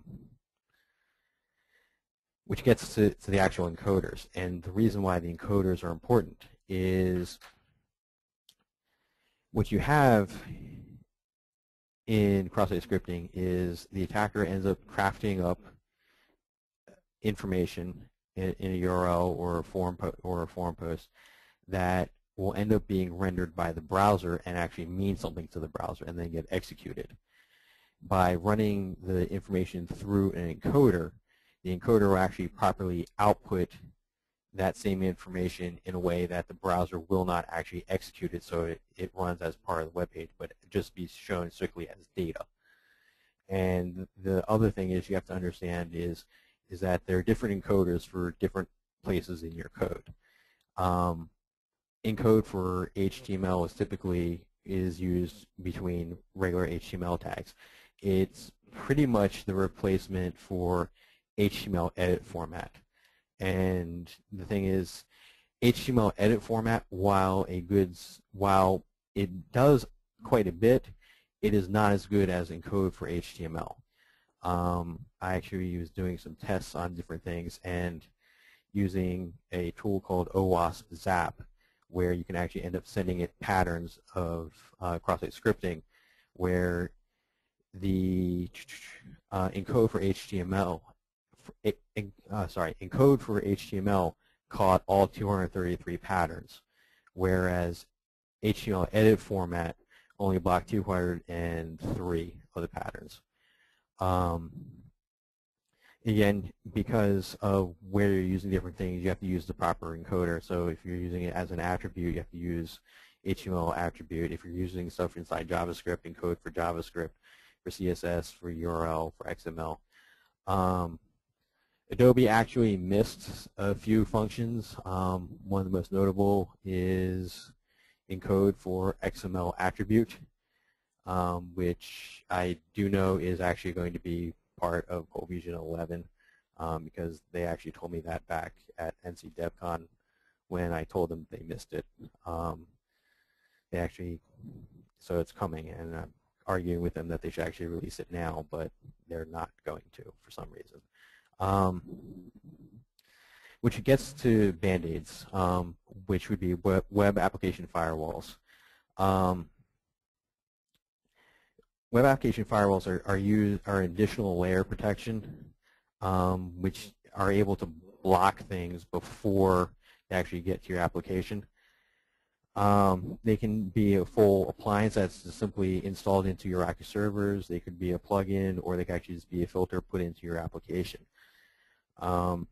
which gets to, to the actual encoders. And the reason why the encoders are important is what you have in cross-site scripting is the attacker ends up crafting up information in, in a U R L or a forum po or a forum post that will end up being rendered by the browser and actually mean something to the browser and then get executed. By running the information through an encoder, the encoder will actually properly output that same information in a way that the browser will not actually execute it, so it, it runs as part of the web page, but just be shown strictly as data. And the other thing is you have to understand is, is that there are different encoders for different places in your code. Um, encode for H T M L is typically is used between regular H T M L tags. It's pretty much the replacement for H T M L edit format. And the thing is, H T M L edit format, while a goods, while it does quite a bit, it is not as good as encode for H T M L. Um, I actually was doing some tests on different things and using a tool called OWASP Zap, where you can actually end up sending it patterns of uh, cross-site scripting, where the uh, encode for H T M L, for, uh, sorry, encode for H T M L caught all two hundred thirty-three patterns, whereas H T M L edit format only blocked two hundred three of the patterns. Um, again, because of where you're using different things, you have to use the proper encoder. So if you're using it as an attribute, you have to use H T M L attribute. If you're using stuff inside JavaScript, encode for JavaScript, for C S S, for U R L, for X M L. Um, Adobe actually missed a few functions. Um, one of the most notable is encode for X M L attribute, um, which I do know is actually going to be part of ColdFusion eleven, um, because they actually told me that back at N C DevCon when I told them they missed it. Um, they actually, so it's coming, and I'm arguing with them that they should actually release it now, but they're not going to for some reason. Um, which gets to Band-Aids, um, which would be web, web application firewalls. Um, web application firewalls are, are, used, are an additional layer protection, um, which are able to block things before they actually get to your application. Um, they can be a full appliance that's just simply installed into your Rocket servers. They could be a plugin, or they could actually just be a filter put into your application. Um,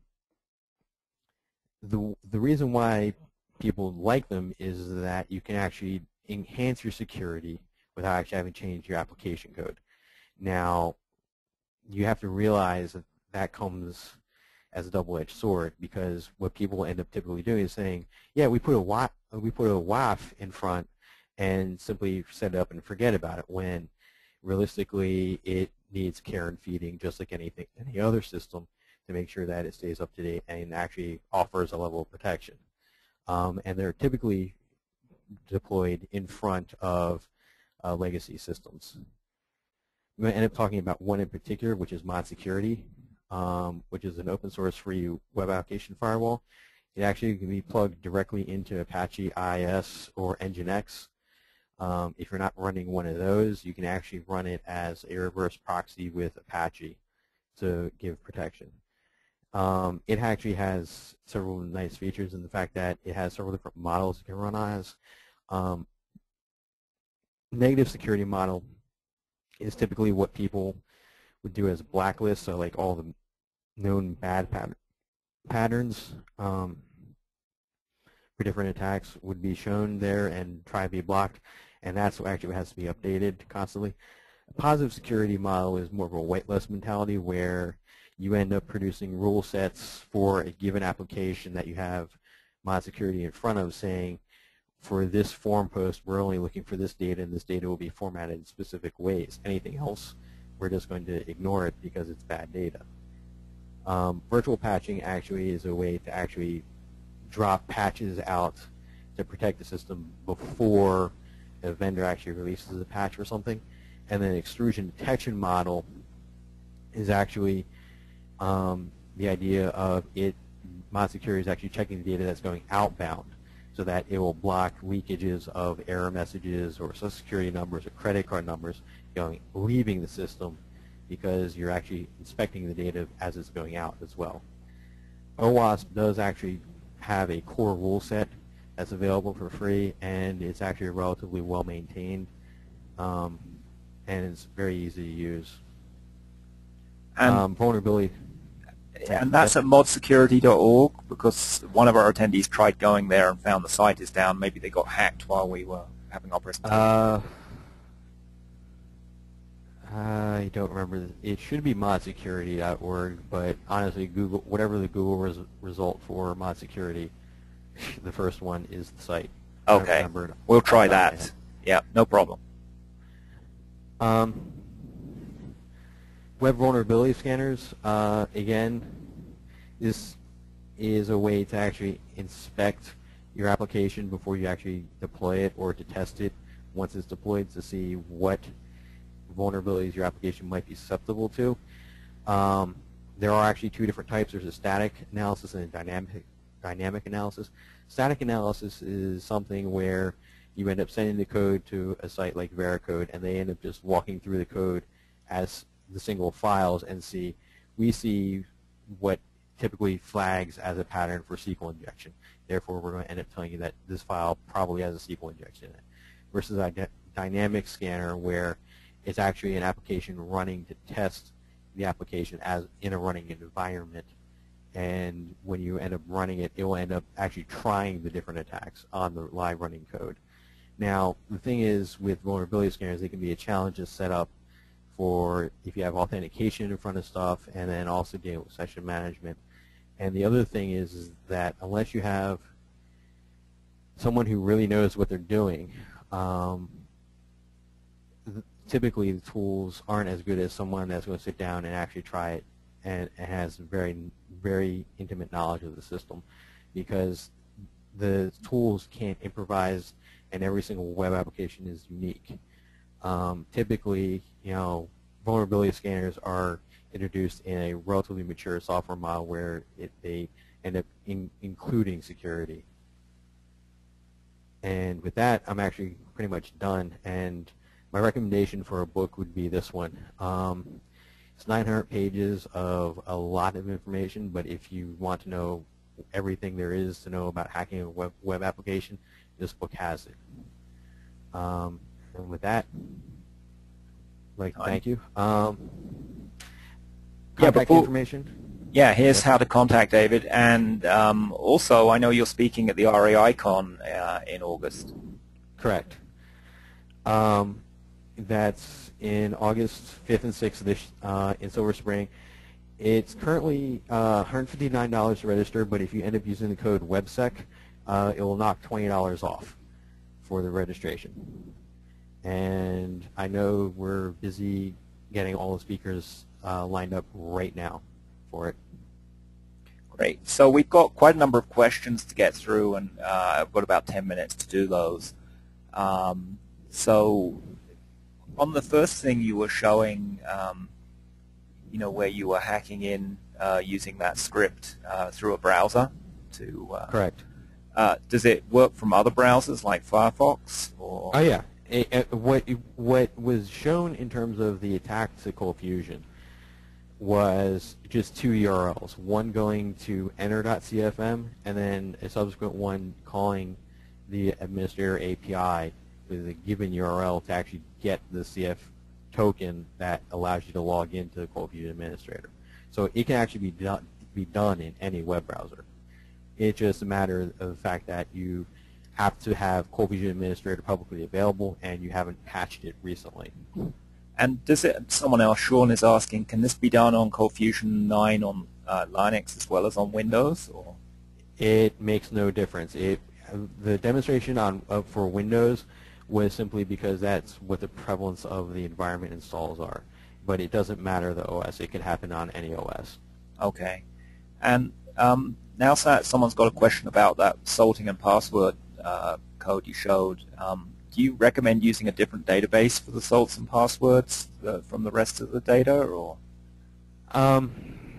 the, the reason why people like them is that you can actually enhance your security without actually having to change your application code. Now, you have to realize that that comes as a double-edged sword, because what people end up typically doing is saying, yeah, we put a W A F, we put a W A F in front and simply set it up and forget about it, when realistically it needs care and feeding just like anything, any other system, to make sure that it stays up to date and actually offers a level of protection. Um, and they're typically deployed in front of uh, legacy systems. I'm going to end up talking about one in particular, which is Mod Security, um, which is an open source free web application firewall. It actually can be plugged directly into Apache I I S or Nginx. Um, if you're not running one of those, you can actually run it as a reverse proxy with Apache to give protection. Um, it actually has several nice features in the fact that it has several different models it can run as. Um, negative security model is typically what people would do as a blacklist, so like all the known bad pat patterns um, for different attacks would be shown there and try to be blocked, and that's what actually has to be updated constantly. A positive security model is more of a whitelist mentality, where you end up producing rule sets for a given application that you have mod security in front of, saying, for this form post, we're only looking for this data, and this data will be formatted in specific ways. Anything else, we're just going to ignore it because it's bad data. Um, virtual patching actually is a way to actually drop patches out to protect the system before a vendor actually releases a patch or something. And then extrusion detection model is actually um, the idea of it, mod security is actually checking the data that's going outbound, so that it will block leakages of error messages or social security numbers or credit card numbers going leaving the system, because you're actually inspecting the data as it's going out as well. OWASP does actually have a core rule set that's available for free, and it's actually relatively well maintained, um, and it's very easy to use. And, um, vulnerability. and that's at mod security dot org, because one of our attendees tried going there and found the site is down. Maybe they got hacked while we were having our presentation. Uh, I don't remember. It should be mod security dot org, but honestly, Google, whatever the Google res result for mod security, the first one is the site. Okay, we'll try that. Yeah, no problem. Um, web vulnerability scanners, uh, again, this is a way to actually inspect your application before you actually deploy it, or to test it once it's deployed to see what vulnerabilities your application might be susceptible to. Um, there are actually two different types. There's a static analysis and a dynamic dynamic analysis. Static analysis is something where you end up sending the code to a site like Veracode, and they end up just walking through the code as the single files and see, we see what typically flags as a pattern for S Q L injection. Therefore, we're going to end up telling you that this file probably has a S Q L injection in it. Versus a dynamic scanner, where it's actually an application running to test the application as in a running environment. And when you end up running it, it will end up actually trying the different attacks on the live running code. Now, the thing is, with vulnerability scanners, they can be a challenge to set up for if you have authentication in front of stuff, and then also dealing with session management. And the other thing is, is that unless you have someone who really knows what they're doing, um, typically the tools aren't as good as someone that's going to sit down and actually try it and, and has very, very intimate knowledge of the system, because the tools can't improvise and every single web application is unique. Um, typically, you know, vulnerability scanners are introduced in a relatively mature software model where it, they end up in, including security. And with that, I'm actually pretty much done. And my recommendation for a book would be this one. Um, it's nine hundred pages of a lot of information, but if you want to know everything there is to know about hacking a web, web application, this book has it. Um, and with that, I'd like to thank you. Um, yeah, contact before, information. Yeah, here's how to contact David. And um, also, I know you're speaking at the R A I Con uh, in August. Correct. Um, that's in August fifth and sixth this, uh, in Silver Spring. It's currently uh, one hundred fifty-nine dollars to register, but if you end up using the code WebSec, uh, it will knock twenty dollars off for the registration. And I know we're busy getting all the speakers uh, lined up right now for it. Great. So we've got quite a number of questions to get through, and uh, I've got about ten minutes to do those. Um, so on the first thing you were showing, um, you know, where you were hacking in uh, using that script uh, through a browser to... Uh, Correct. Uh, does it work from other browsers like Firefox? Or? Oh, yeah. It, it, what, what was shown in terms of the attack to ColdFusion was just two U R Ls, one going to enter dot C F M and then a subsequent one calling the administrator A P I with a given U R L to actually get the C F token that allows you to log into the ColdFusion administrator. So it can actually be done, be done in any web browser. It's just a matter of the fact that you have to have ColdFusion administrator publicly available and you haven't patched it recently. And does it, someone else, Sean, is asking, can this be done on ColdFusion nine on uh, Linux as well as on Windows? Or? It makes no difference. It, the demonstration on uh, for Windows was simply because that's what the prevalence of the environment installs are. But it doesn't matter the O S. It can happen on any O S. Okay. And um, now someone's got a question about that salting and password uh, code you showed. Um, do you recommend using a different database for the salts and passwords uh, from the rest of the data, or? Um,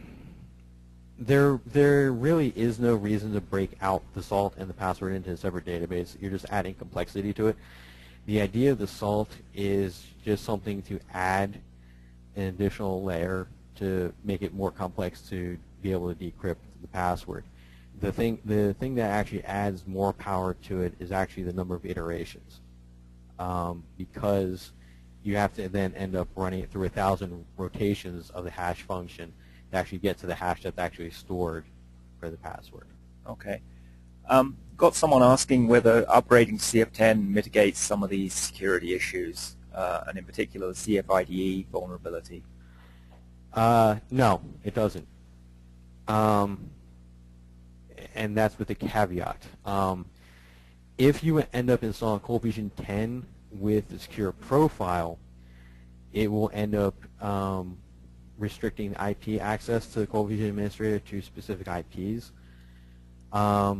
there, there really is no reason to break out the salt and the password into a separate database. You're just adding complexity to it. The idea of the salt is just something to add an additional layer to make it more complex to be able to decrypt to the password. The thing, the thing that actually adds more power to it is actually the number of iterations, um, because you have to then end up running it through a thousand rotations of the hash function to actually get to the hash that's actually stored for the password. Okay. Um, got someone asking whether upgrading to C F ten mitigates some of these security issues, uh, and in particular the C F I D E vulnerability. Uh, no, it doesn't. Um, and that's with the caveat. Um, if you end up installing ColdFusion ten with the secure profile, it will end up um, restricting I P access to the ColdFusion administrator to specific I Ps, um,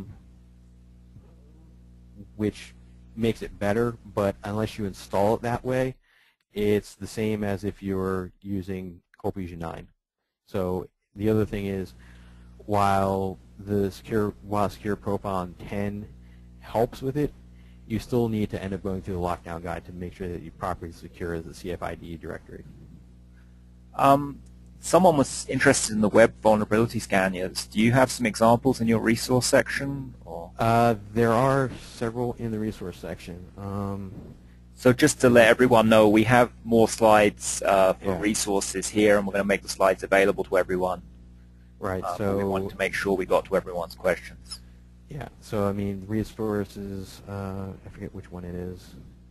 which makes it better, but unless you install it that way, it's the same as if you're using ColdFusion nine. So the other thing is, while the secure while secure profile on ten helps with it, you still need to end up going through the lockdown guide to make sure that you properly secure the C F I D directory. Um, someone was interested in the web vulnerability scanners. Do you have some examples in your resource section? Or? Uh, there are several in the resource section. Um, so just to let everyone know, we have more slides uh, for yeah. resources here, and we're going to make the slides available to everyone. Right. Uh, so we wanted to make sure we got to everyone's questions. Yeah. So I mean, resources. Uh, I forget which one it is.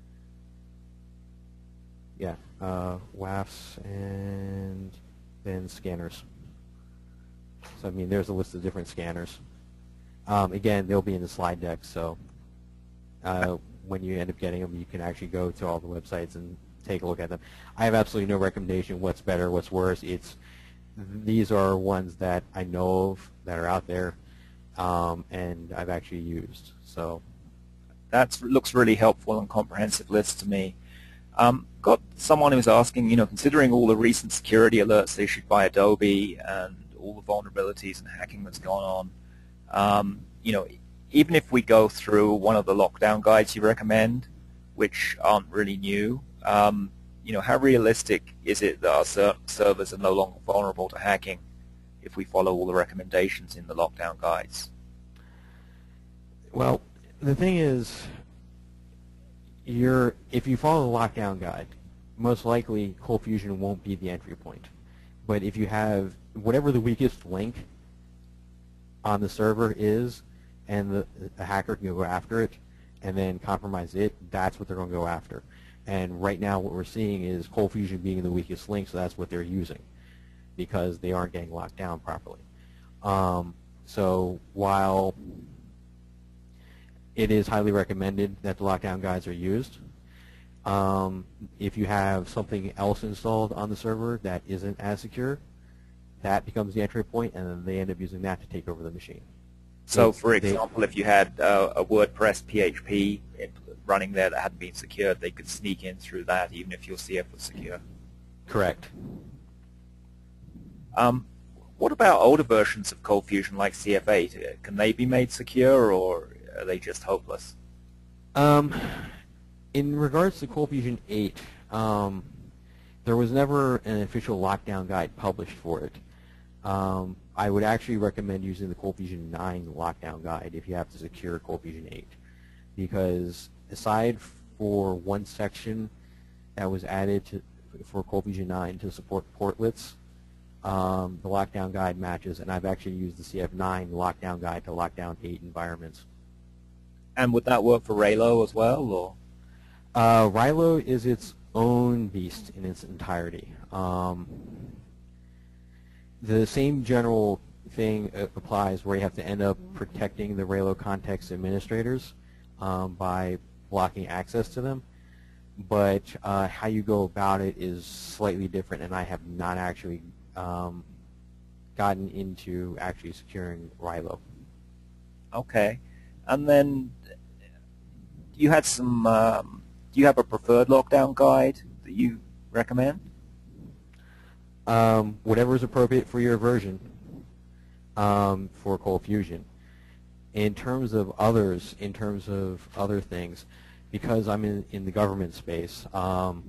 Yeah. Uh, W A Fs and then scanners. So I mean, there's a list of different scanners. Um, again, they'll be in the slide deck. So uh, when you end up getting them, you can actually go to all the websites and take a look at them. I have absolutely no recommendation what's better, what's worse. It's these are ones that I know of that are out there, um, and I've actually used. So that looks really helpful and comprehensive list to me. Um, got someone who's asking, you know, considering all the recent security alerts issued by Adobe and all the vulnerabilities and hacking that's gone on, um, you know, even if we go through one of the lockdown guides you recommend, which aren't really new, um, you know, how realistic is it that our ser servers are no longer vulnerable to hacking if we follow all the recommendations in the lockdown guides? Well, the thing is, you're, if you follow the lockdown guide, most likely ColdFusion won't be the entry point. But if you have whatever the weakest link on the server is, and the, the hacker can go after it and then compromise it, that's what they're going to go after. And right now what we're seeing is ColdFusion being the weakest link, so that's what they're using because they aren't getting locked down properly. Um, so while it is highly recommended that the lockdown guides are used, um, if you have something else installed on the server that isn't as secure, that becomes the entry point, and then they end up using that to take over the machine. So, they, for example, they, if you had uh, a WordPress P H P running there that hadn't been secured, they could sneak in through that even if your C F was secure. Correct. Um, what about older versions of ColdFusion like C F eight? Can they be made secure, or are they just hopeless? Um, in regards to ColdFusion eight, um, there was never an official lockdown guide published for it. Um, I would actually recommend using the ColdFusion nine lockdown guide if you have to secure ColdFusion eight, because aside for one section that was added to, for ColdFusion nine to support portlets, um, the lockdown guide matches, and I've actually used the C F nine lockdown guide to lock down eight environments. And would that work for Raylo as well, or? Uh, Raylo is its own beast in its entirety. Um, the same general thing uh, applies where you have to end up protecting the Raylo context administrators um, by blocking access to them, but uh, how you go about it is slightly different, and I have not actually um, gotten into actually securing Raylo. Okay. And then you had some, um, do you have a preferred lockdown guide that you recommend? Um, whatever is appropriate for your version um, for ColdFusion. In terms of others, in terms of other things, because I'm in, in the government space, um,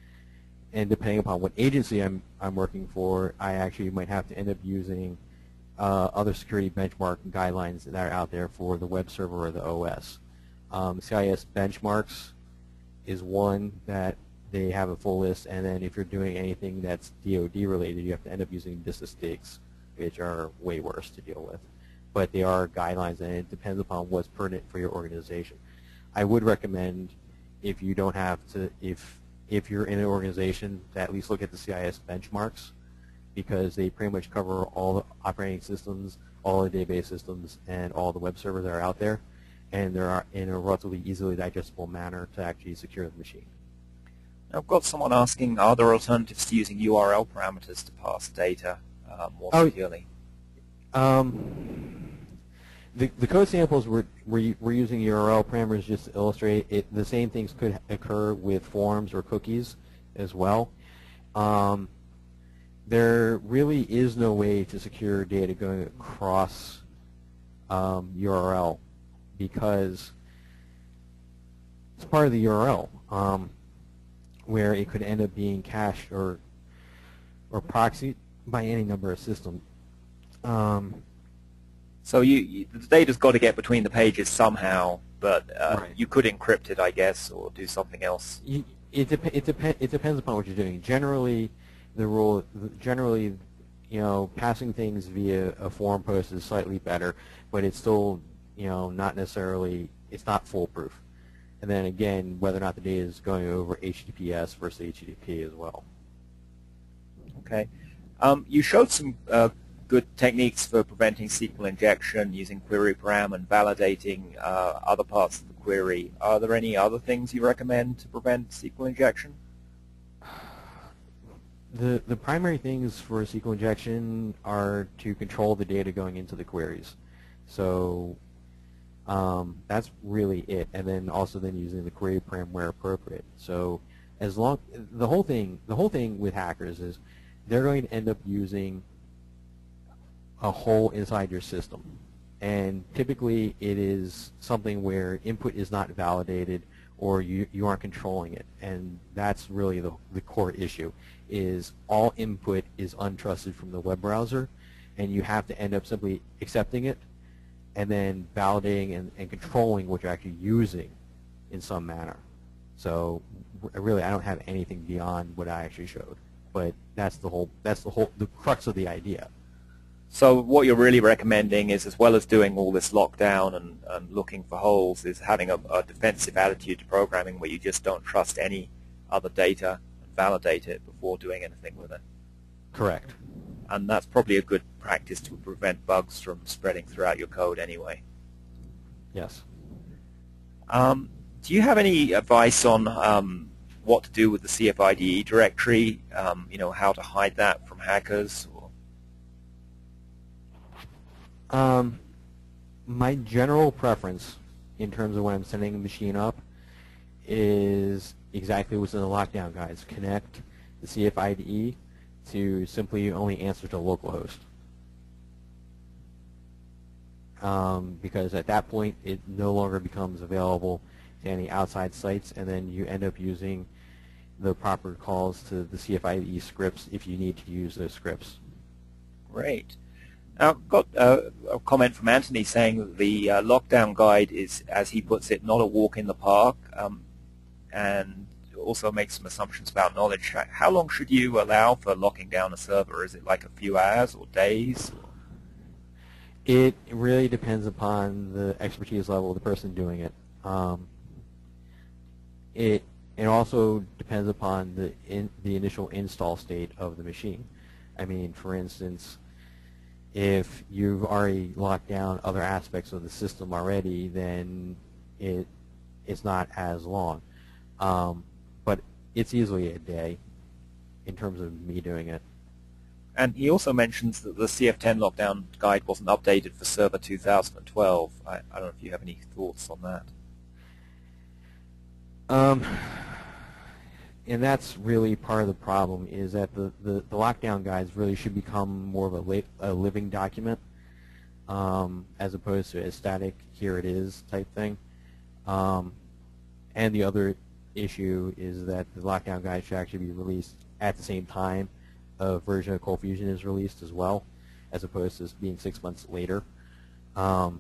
and depending upon what agency I'm, I'm working for, I actually might have to end up using uh, other security benchmark guidelines that are out there for the web server or the O S. Um, C I S benchmarks is one that they have a full list, and then if you're doing anything that's D O D related, you have to end up using statistics, which are way worse to deal with. But they are guidelines, and it depends upon what's pertinent for your organization. I would recommend, if you don't have to, if if you're in an organization, to at least look at the C I S benchmarks, because they pretty much cover all the operating systems, all the database systems, and all the web servers that are out there, and they are in a relatively easily digestible manner to actually secure the machine. I've got someone asking, are there alternatives to using U R L parameters to pass data uh, more oh, securely? Um, the, the code samples we're, we're, we're using U R L parameters just to illustrate it. The same things could occur with forms or cookies as well. Um, there really is no way to secure data going across um, U R L because it's part of the U R L. Um, where it could end up being cached or or proxied by any number of systems. Um, so you, you, the data's got to get between the pages somehow, but uh, right. you could encrypt it, I guess, or do something else. You, it, dep it, dep it depends upon what you're doing. Generally, the rule, generally, you know, passing things via a forum post is slightly better, but it's still, you know, not necessarily, it's not foolproof. And then again, whether or not the data is going over H T T P S versus H T T P as well. Okay. Um, you showed some uh, good techniques for preventing S Q L injection using query param and validating uh, other parts of the query. Are there any other things you recommend to prevent S Q L injection? The, the primary things for S Q L injection are to control the data going into the queries. So Um, that's really it, and then also then using the query param where appropriate. So as long the whole thing the whole thing with hackers is they're going to end up using a hole inside your system, and typically it is something where input is not validated or you you aren't controlling it, and that's really the the core issue. Is all input is untrusted from the web browser, and you have to end up simply accepting it and then validating and, and controlling what you're actually using in some manner. So really, I don't have anything beyond what I actually showed, but that's the whole that's the whole the crux of the idea. So what you're really recommending is, as well as doing all this lockdown and, and looking for holes, is having a, a defensive attitude to programming where you just don't trust any other data and validate it before doing anything with it. Correct. And that's probably a good practice to prevent bugs from spreading throughout your code anyway. Yes. Um, do you have any advice on um, what to do with the C F I D E directory? Um, you know, how to hide that from hackers? Or? Um, my general preference in terms of when I'm setting a machine up is exactly what's in the lockdown guides. Connect the C F I D E to simply only answer to localhost. Um, because at that point it no longer becomes available to any outside sites, and then you end up using the proper calls to the C F I D E scripts if you need to use those scripts. Great. Now, I've got uh, a comment from Anthony saying that the uh, lockdown guide is, as he puts it, not a walk in the park, um, and also makes some assumptions about knowledge. How long should you allow for locking down a server? Is it like a few hours or days? It really depends upon the expertise level of the person doing it. Um, it it also depends upon the in, the initial install state of the machine. I mean, for instance, if you've already locked down other aspects of the system already, then it it's not as long. Um, but it's easily a day in terms of me doing it. And he also mentions that the C F ten lockdown guide wasn't updated for server two thousand twelve. I, I don't know if you have any thoughts on that. Um, and that's really part of the problem, is that the, the, the lockdown guides really should become more of a, li a living document um, as opposed to a static, here it is type thing. Um, and the other issue is that the lockdown guide should actually be released at the same time a version of ColdFusion is released as well, as opposed to being six months later. Um,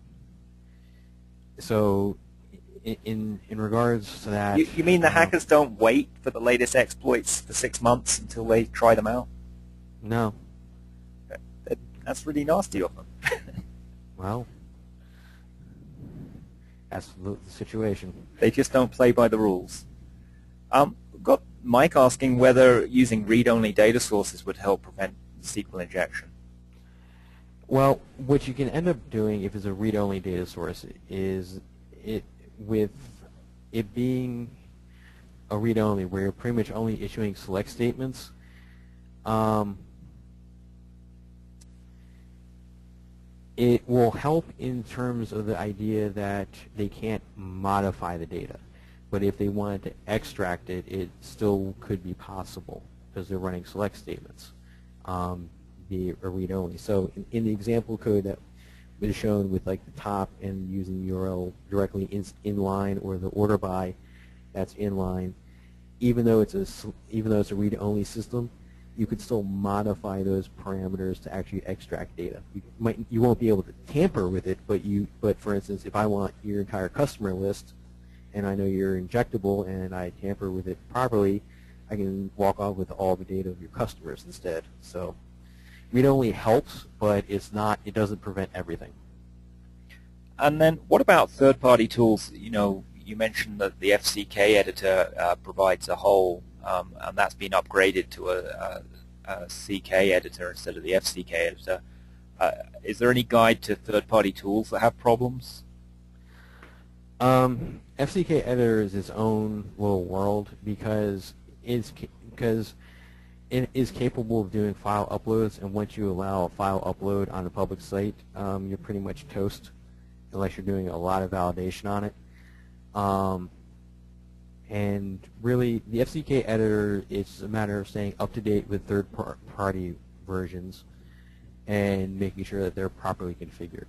so in, in in regards to that, You, you mean the um, hackers don't wait for the latest exploits for six months until they try them out? no. That, that's really nasty of them. Well, that's the situation. They just don't play by the rules. Um, got Mike asking whether using read-only data sources would help prevent S Q L injection. Well, what you can end up doing if it's a read-only data source is it with it being a read-only, where you're pretty much only issuing select statements. Um, it will help in terms of the idea that they can't modify the data. But if they wanted to extract it, it still could be possible because they're running select statements, um, be a read-only. So in, in the example code that was shown with like the top and using the U R L directly in, inline, or the order by that's inline, even though it's a even though it's a read-only system, you could still modify those parameters to actually extract data. You might you won't be able to tamper with it, but you but for instance, if I want your entire customer list, and I know you're injectable, and I tamper with it properly, I can walk off with all the data of your customers instead. So read-only helps, but it's not. It doesn't prevent everything. And then what about third-party tools? You know, you mentioned that the F C K editor uh, provides a whole, um, and that's been upgraded to a, a, a C K editor instead of the F C K editor. Uh, is there any guide to third-party tools that have problems? Um, F C K editor is its own little world because it's because it is capable of doing file uploads, and once you allow a file upload on a public site, um, you're pretty much toast, unless you're doing a lot of validation on it. Um, and really, the F C K editor, it's a matter of staying up to date with third-party versions and making sure that they're properly configured.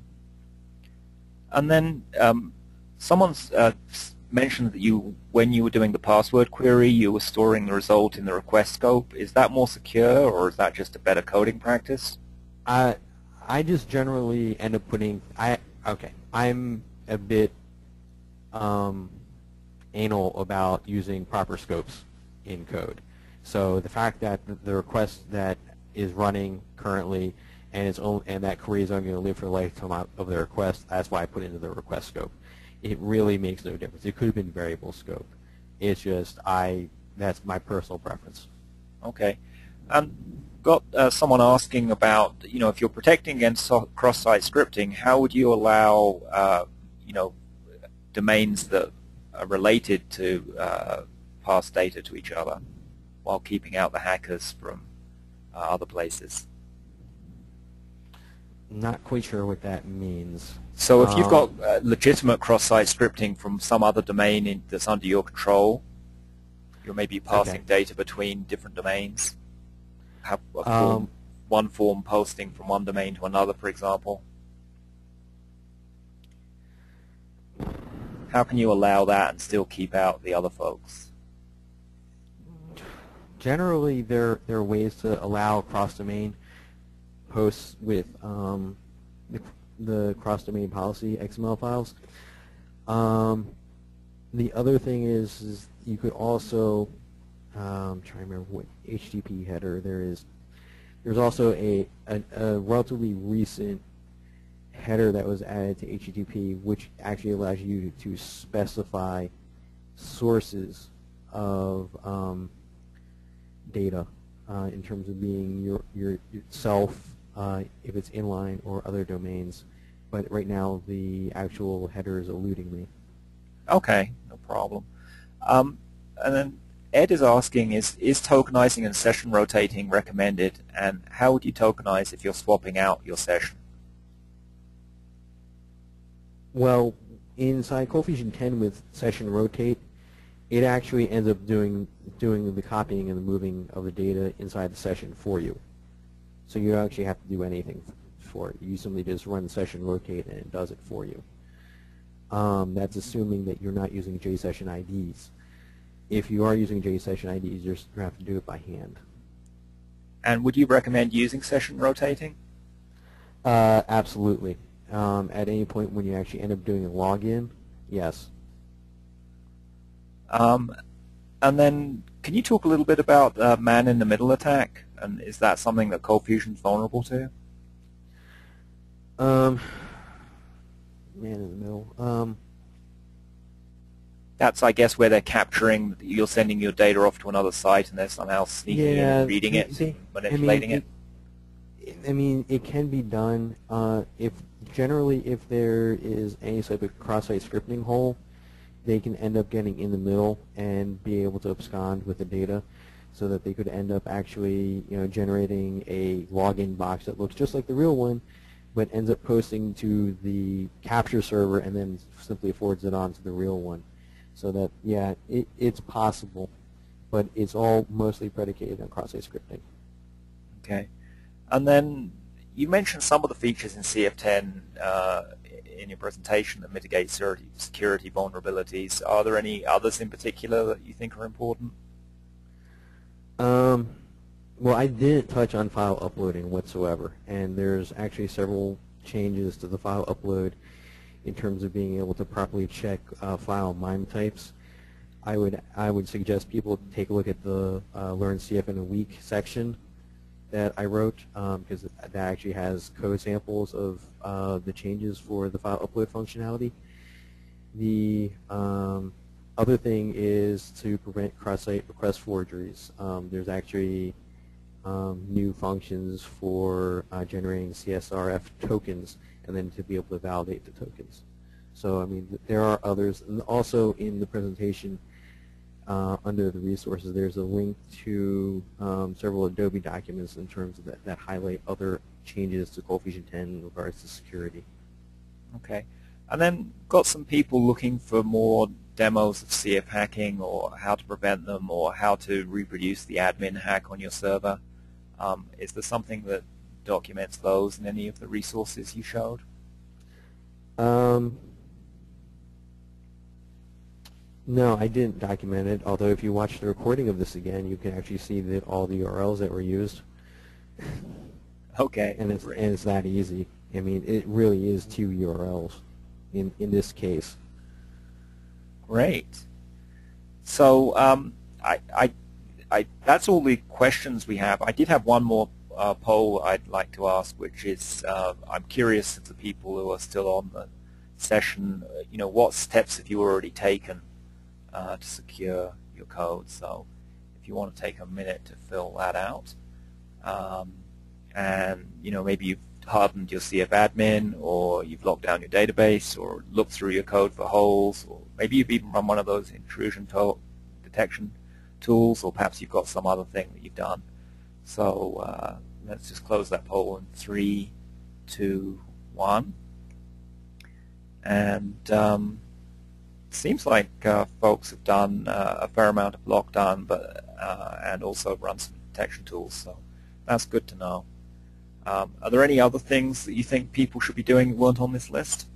And then um, someone's uh, mentioned that you, when you were doing the password query, you were storing the result in the request scope. Is that more secure, or is that just a better coding practice? I I just generally end up putting I okay. I'm a bit um, anal about using proper scopes in code. So the fact that the request that is running currently and its own and that query is only going to live for the lifetime of the request, that's why I put it into the request scope. It really makes no difference. It could have been variable scope. It's just I that's my personal preference. Okay. Um, got uh, someone asking about, you know, if you're protecting against so cross-site scripting, how would you allow, uh, you know, domains that are related to uh, pass data to each other while keeping out the hackers from uh, other places? Not quite sure what that means. So if you've got Um, uh, legitimate cross-site scripting from some other domain in, that's under your control, you're maybe passing Okay. data between different domains, have a form, Um, one form posting from one domain to another, for example. How can you allow that and still keep out the other folks? Generally, there there are ways to allow cross-domain posts with um, the, the cross-domain policy X M L files. Um, the other thing is, is you could also um, try to remember what H T T P header there is. There's also a, a, a relatively recent header that was added to H T T P, which actually allows you to, to specify sources of um, data uh, in terms of being your, your yourself, uh, if it's inline, or other domains. But right now, the actual header is eluding me. Okay, no problem. Um, and then Ed is asking, is, is tokenizing and session rotating recommended, and how would you tokenize if you're swapping out your session? Well, inside ColdFusion ten with session rotate, it actually ends up doing doing the copying and the moving of the data inside the session for you. So you don't actually have to do anything for it. You simply just run session rotate and it does it for you. Um, that's assuming that you're not using JSession I Ds. If you are using JSession I Ds, you're going to have to do it by hand. And would you recommend using session rotating? Uh, absolutely. Um, at any point when you actually end up doing a login, yes. Um, and then, can you talk a little bit about uh, man-in-the-middle attack? And is that something that ColdFusion is vulnerable to? Um, man in the middle. Um, That's, I guess, where they're capturing, you're sending your data off to another site and they're somehow sneaking in yeah, and reading they, it, they, manipulating I mean, it. it. I mean, it can be done. Uh, if generally, if there is any sort of cross-site scripting hole, they can end up getting in the middle and be able to abscond with the data, so that they could end up actually, you know, generating a login box that looks just like the real one, but ends up posting to the capture server and then simply forwards it on to the real one. So that, yeah, it, it's possible, but it's all mostly predicated on cross-site scripting. Okay. And then you mentioned some of the features in C F ten uh, in your presentation that mitigate security, security vulnerabilities. Are there any others in particular that you think are important? Um, well, I didn't touch on file uploading whatsoever, and there's actually several changes to the file upload in terms of being able to properly check uh, file MIME types. I would I would suggest people take a look at the uh, Learn C F in a Week section that I wrote, because um, that actually has code samples of uh, the changes for the file upload functionality. The um, other thing is to prevent cross-site request forgeries. Um, there's actually um, new functions for uh, generating C S R F tokens and then to be able to validate the tokens. So, I mean, there are others. And also in the presentation, uh, under the resources, there's a link to um, several Adobe documents in terms of that, that highlight other changes to ColdFusion ten in regards to security. Okay. And then got some people looking for more demos of C F hacking, or how to prevent them, or how to reproduce the admin hack on your server. Um, is there something that documents those in any of the resources you showed? Um, no, I didn't document it, although if you watch the recording of this again, you can actually see that all the U R Ls that were used. Okay. And it's, and it's that easy. I mean, it really is two U R Ls in, in this case. Great. So um, I, I, I, that's all the questions we have. I did have one more uh, poll I'd like to ask, which is uh, I'm curious if the people who are still on the session, uh, you know, what steps have you already taken uh, to secure your code? So if you want to take a minute to fill that out. Um, and, you know, maybe you've hardened your C F admin, or you've locked down your database, or looked through your code for holes, or maybe you've even run one of those intrusion to detection tools, or perhaps you've got some other thing that you've done. So uh, let's just close that poll in three, two, one. And um, it seems like uh, folks have done uh, a fair amount of lockdown, but uh, and also run some detection tools. So that's good to know. Um, are there any other things that you think people should be doing that weren't on this list?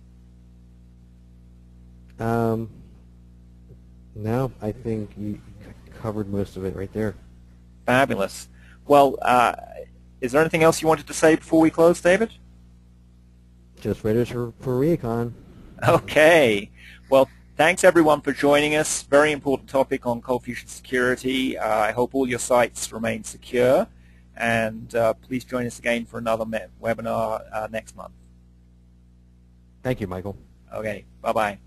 Um, no, I think you covered most of it right there. Fabulous. Well, uh, is there anything else you wanted to say before we close, David? Just ready for, for recon. Okay. Well, thanks everyone for joining us. Very important topic on ColdFusion security. Uh, I hope all your sites remain secure. And uh, please join us again for another webinar uh, next month. Thank you, Michael. Okay. Bye-bye.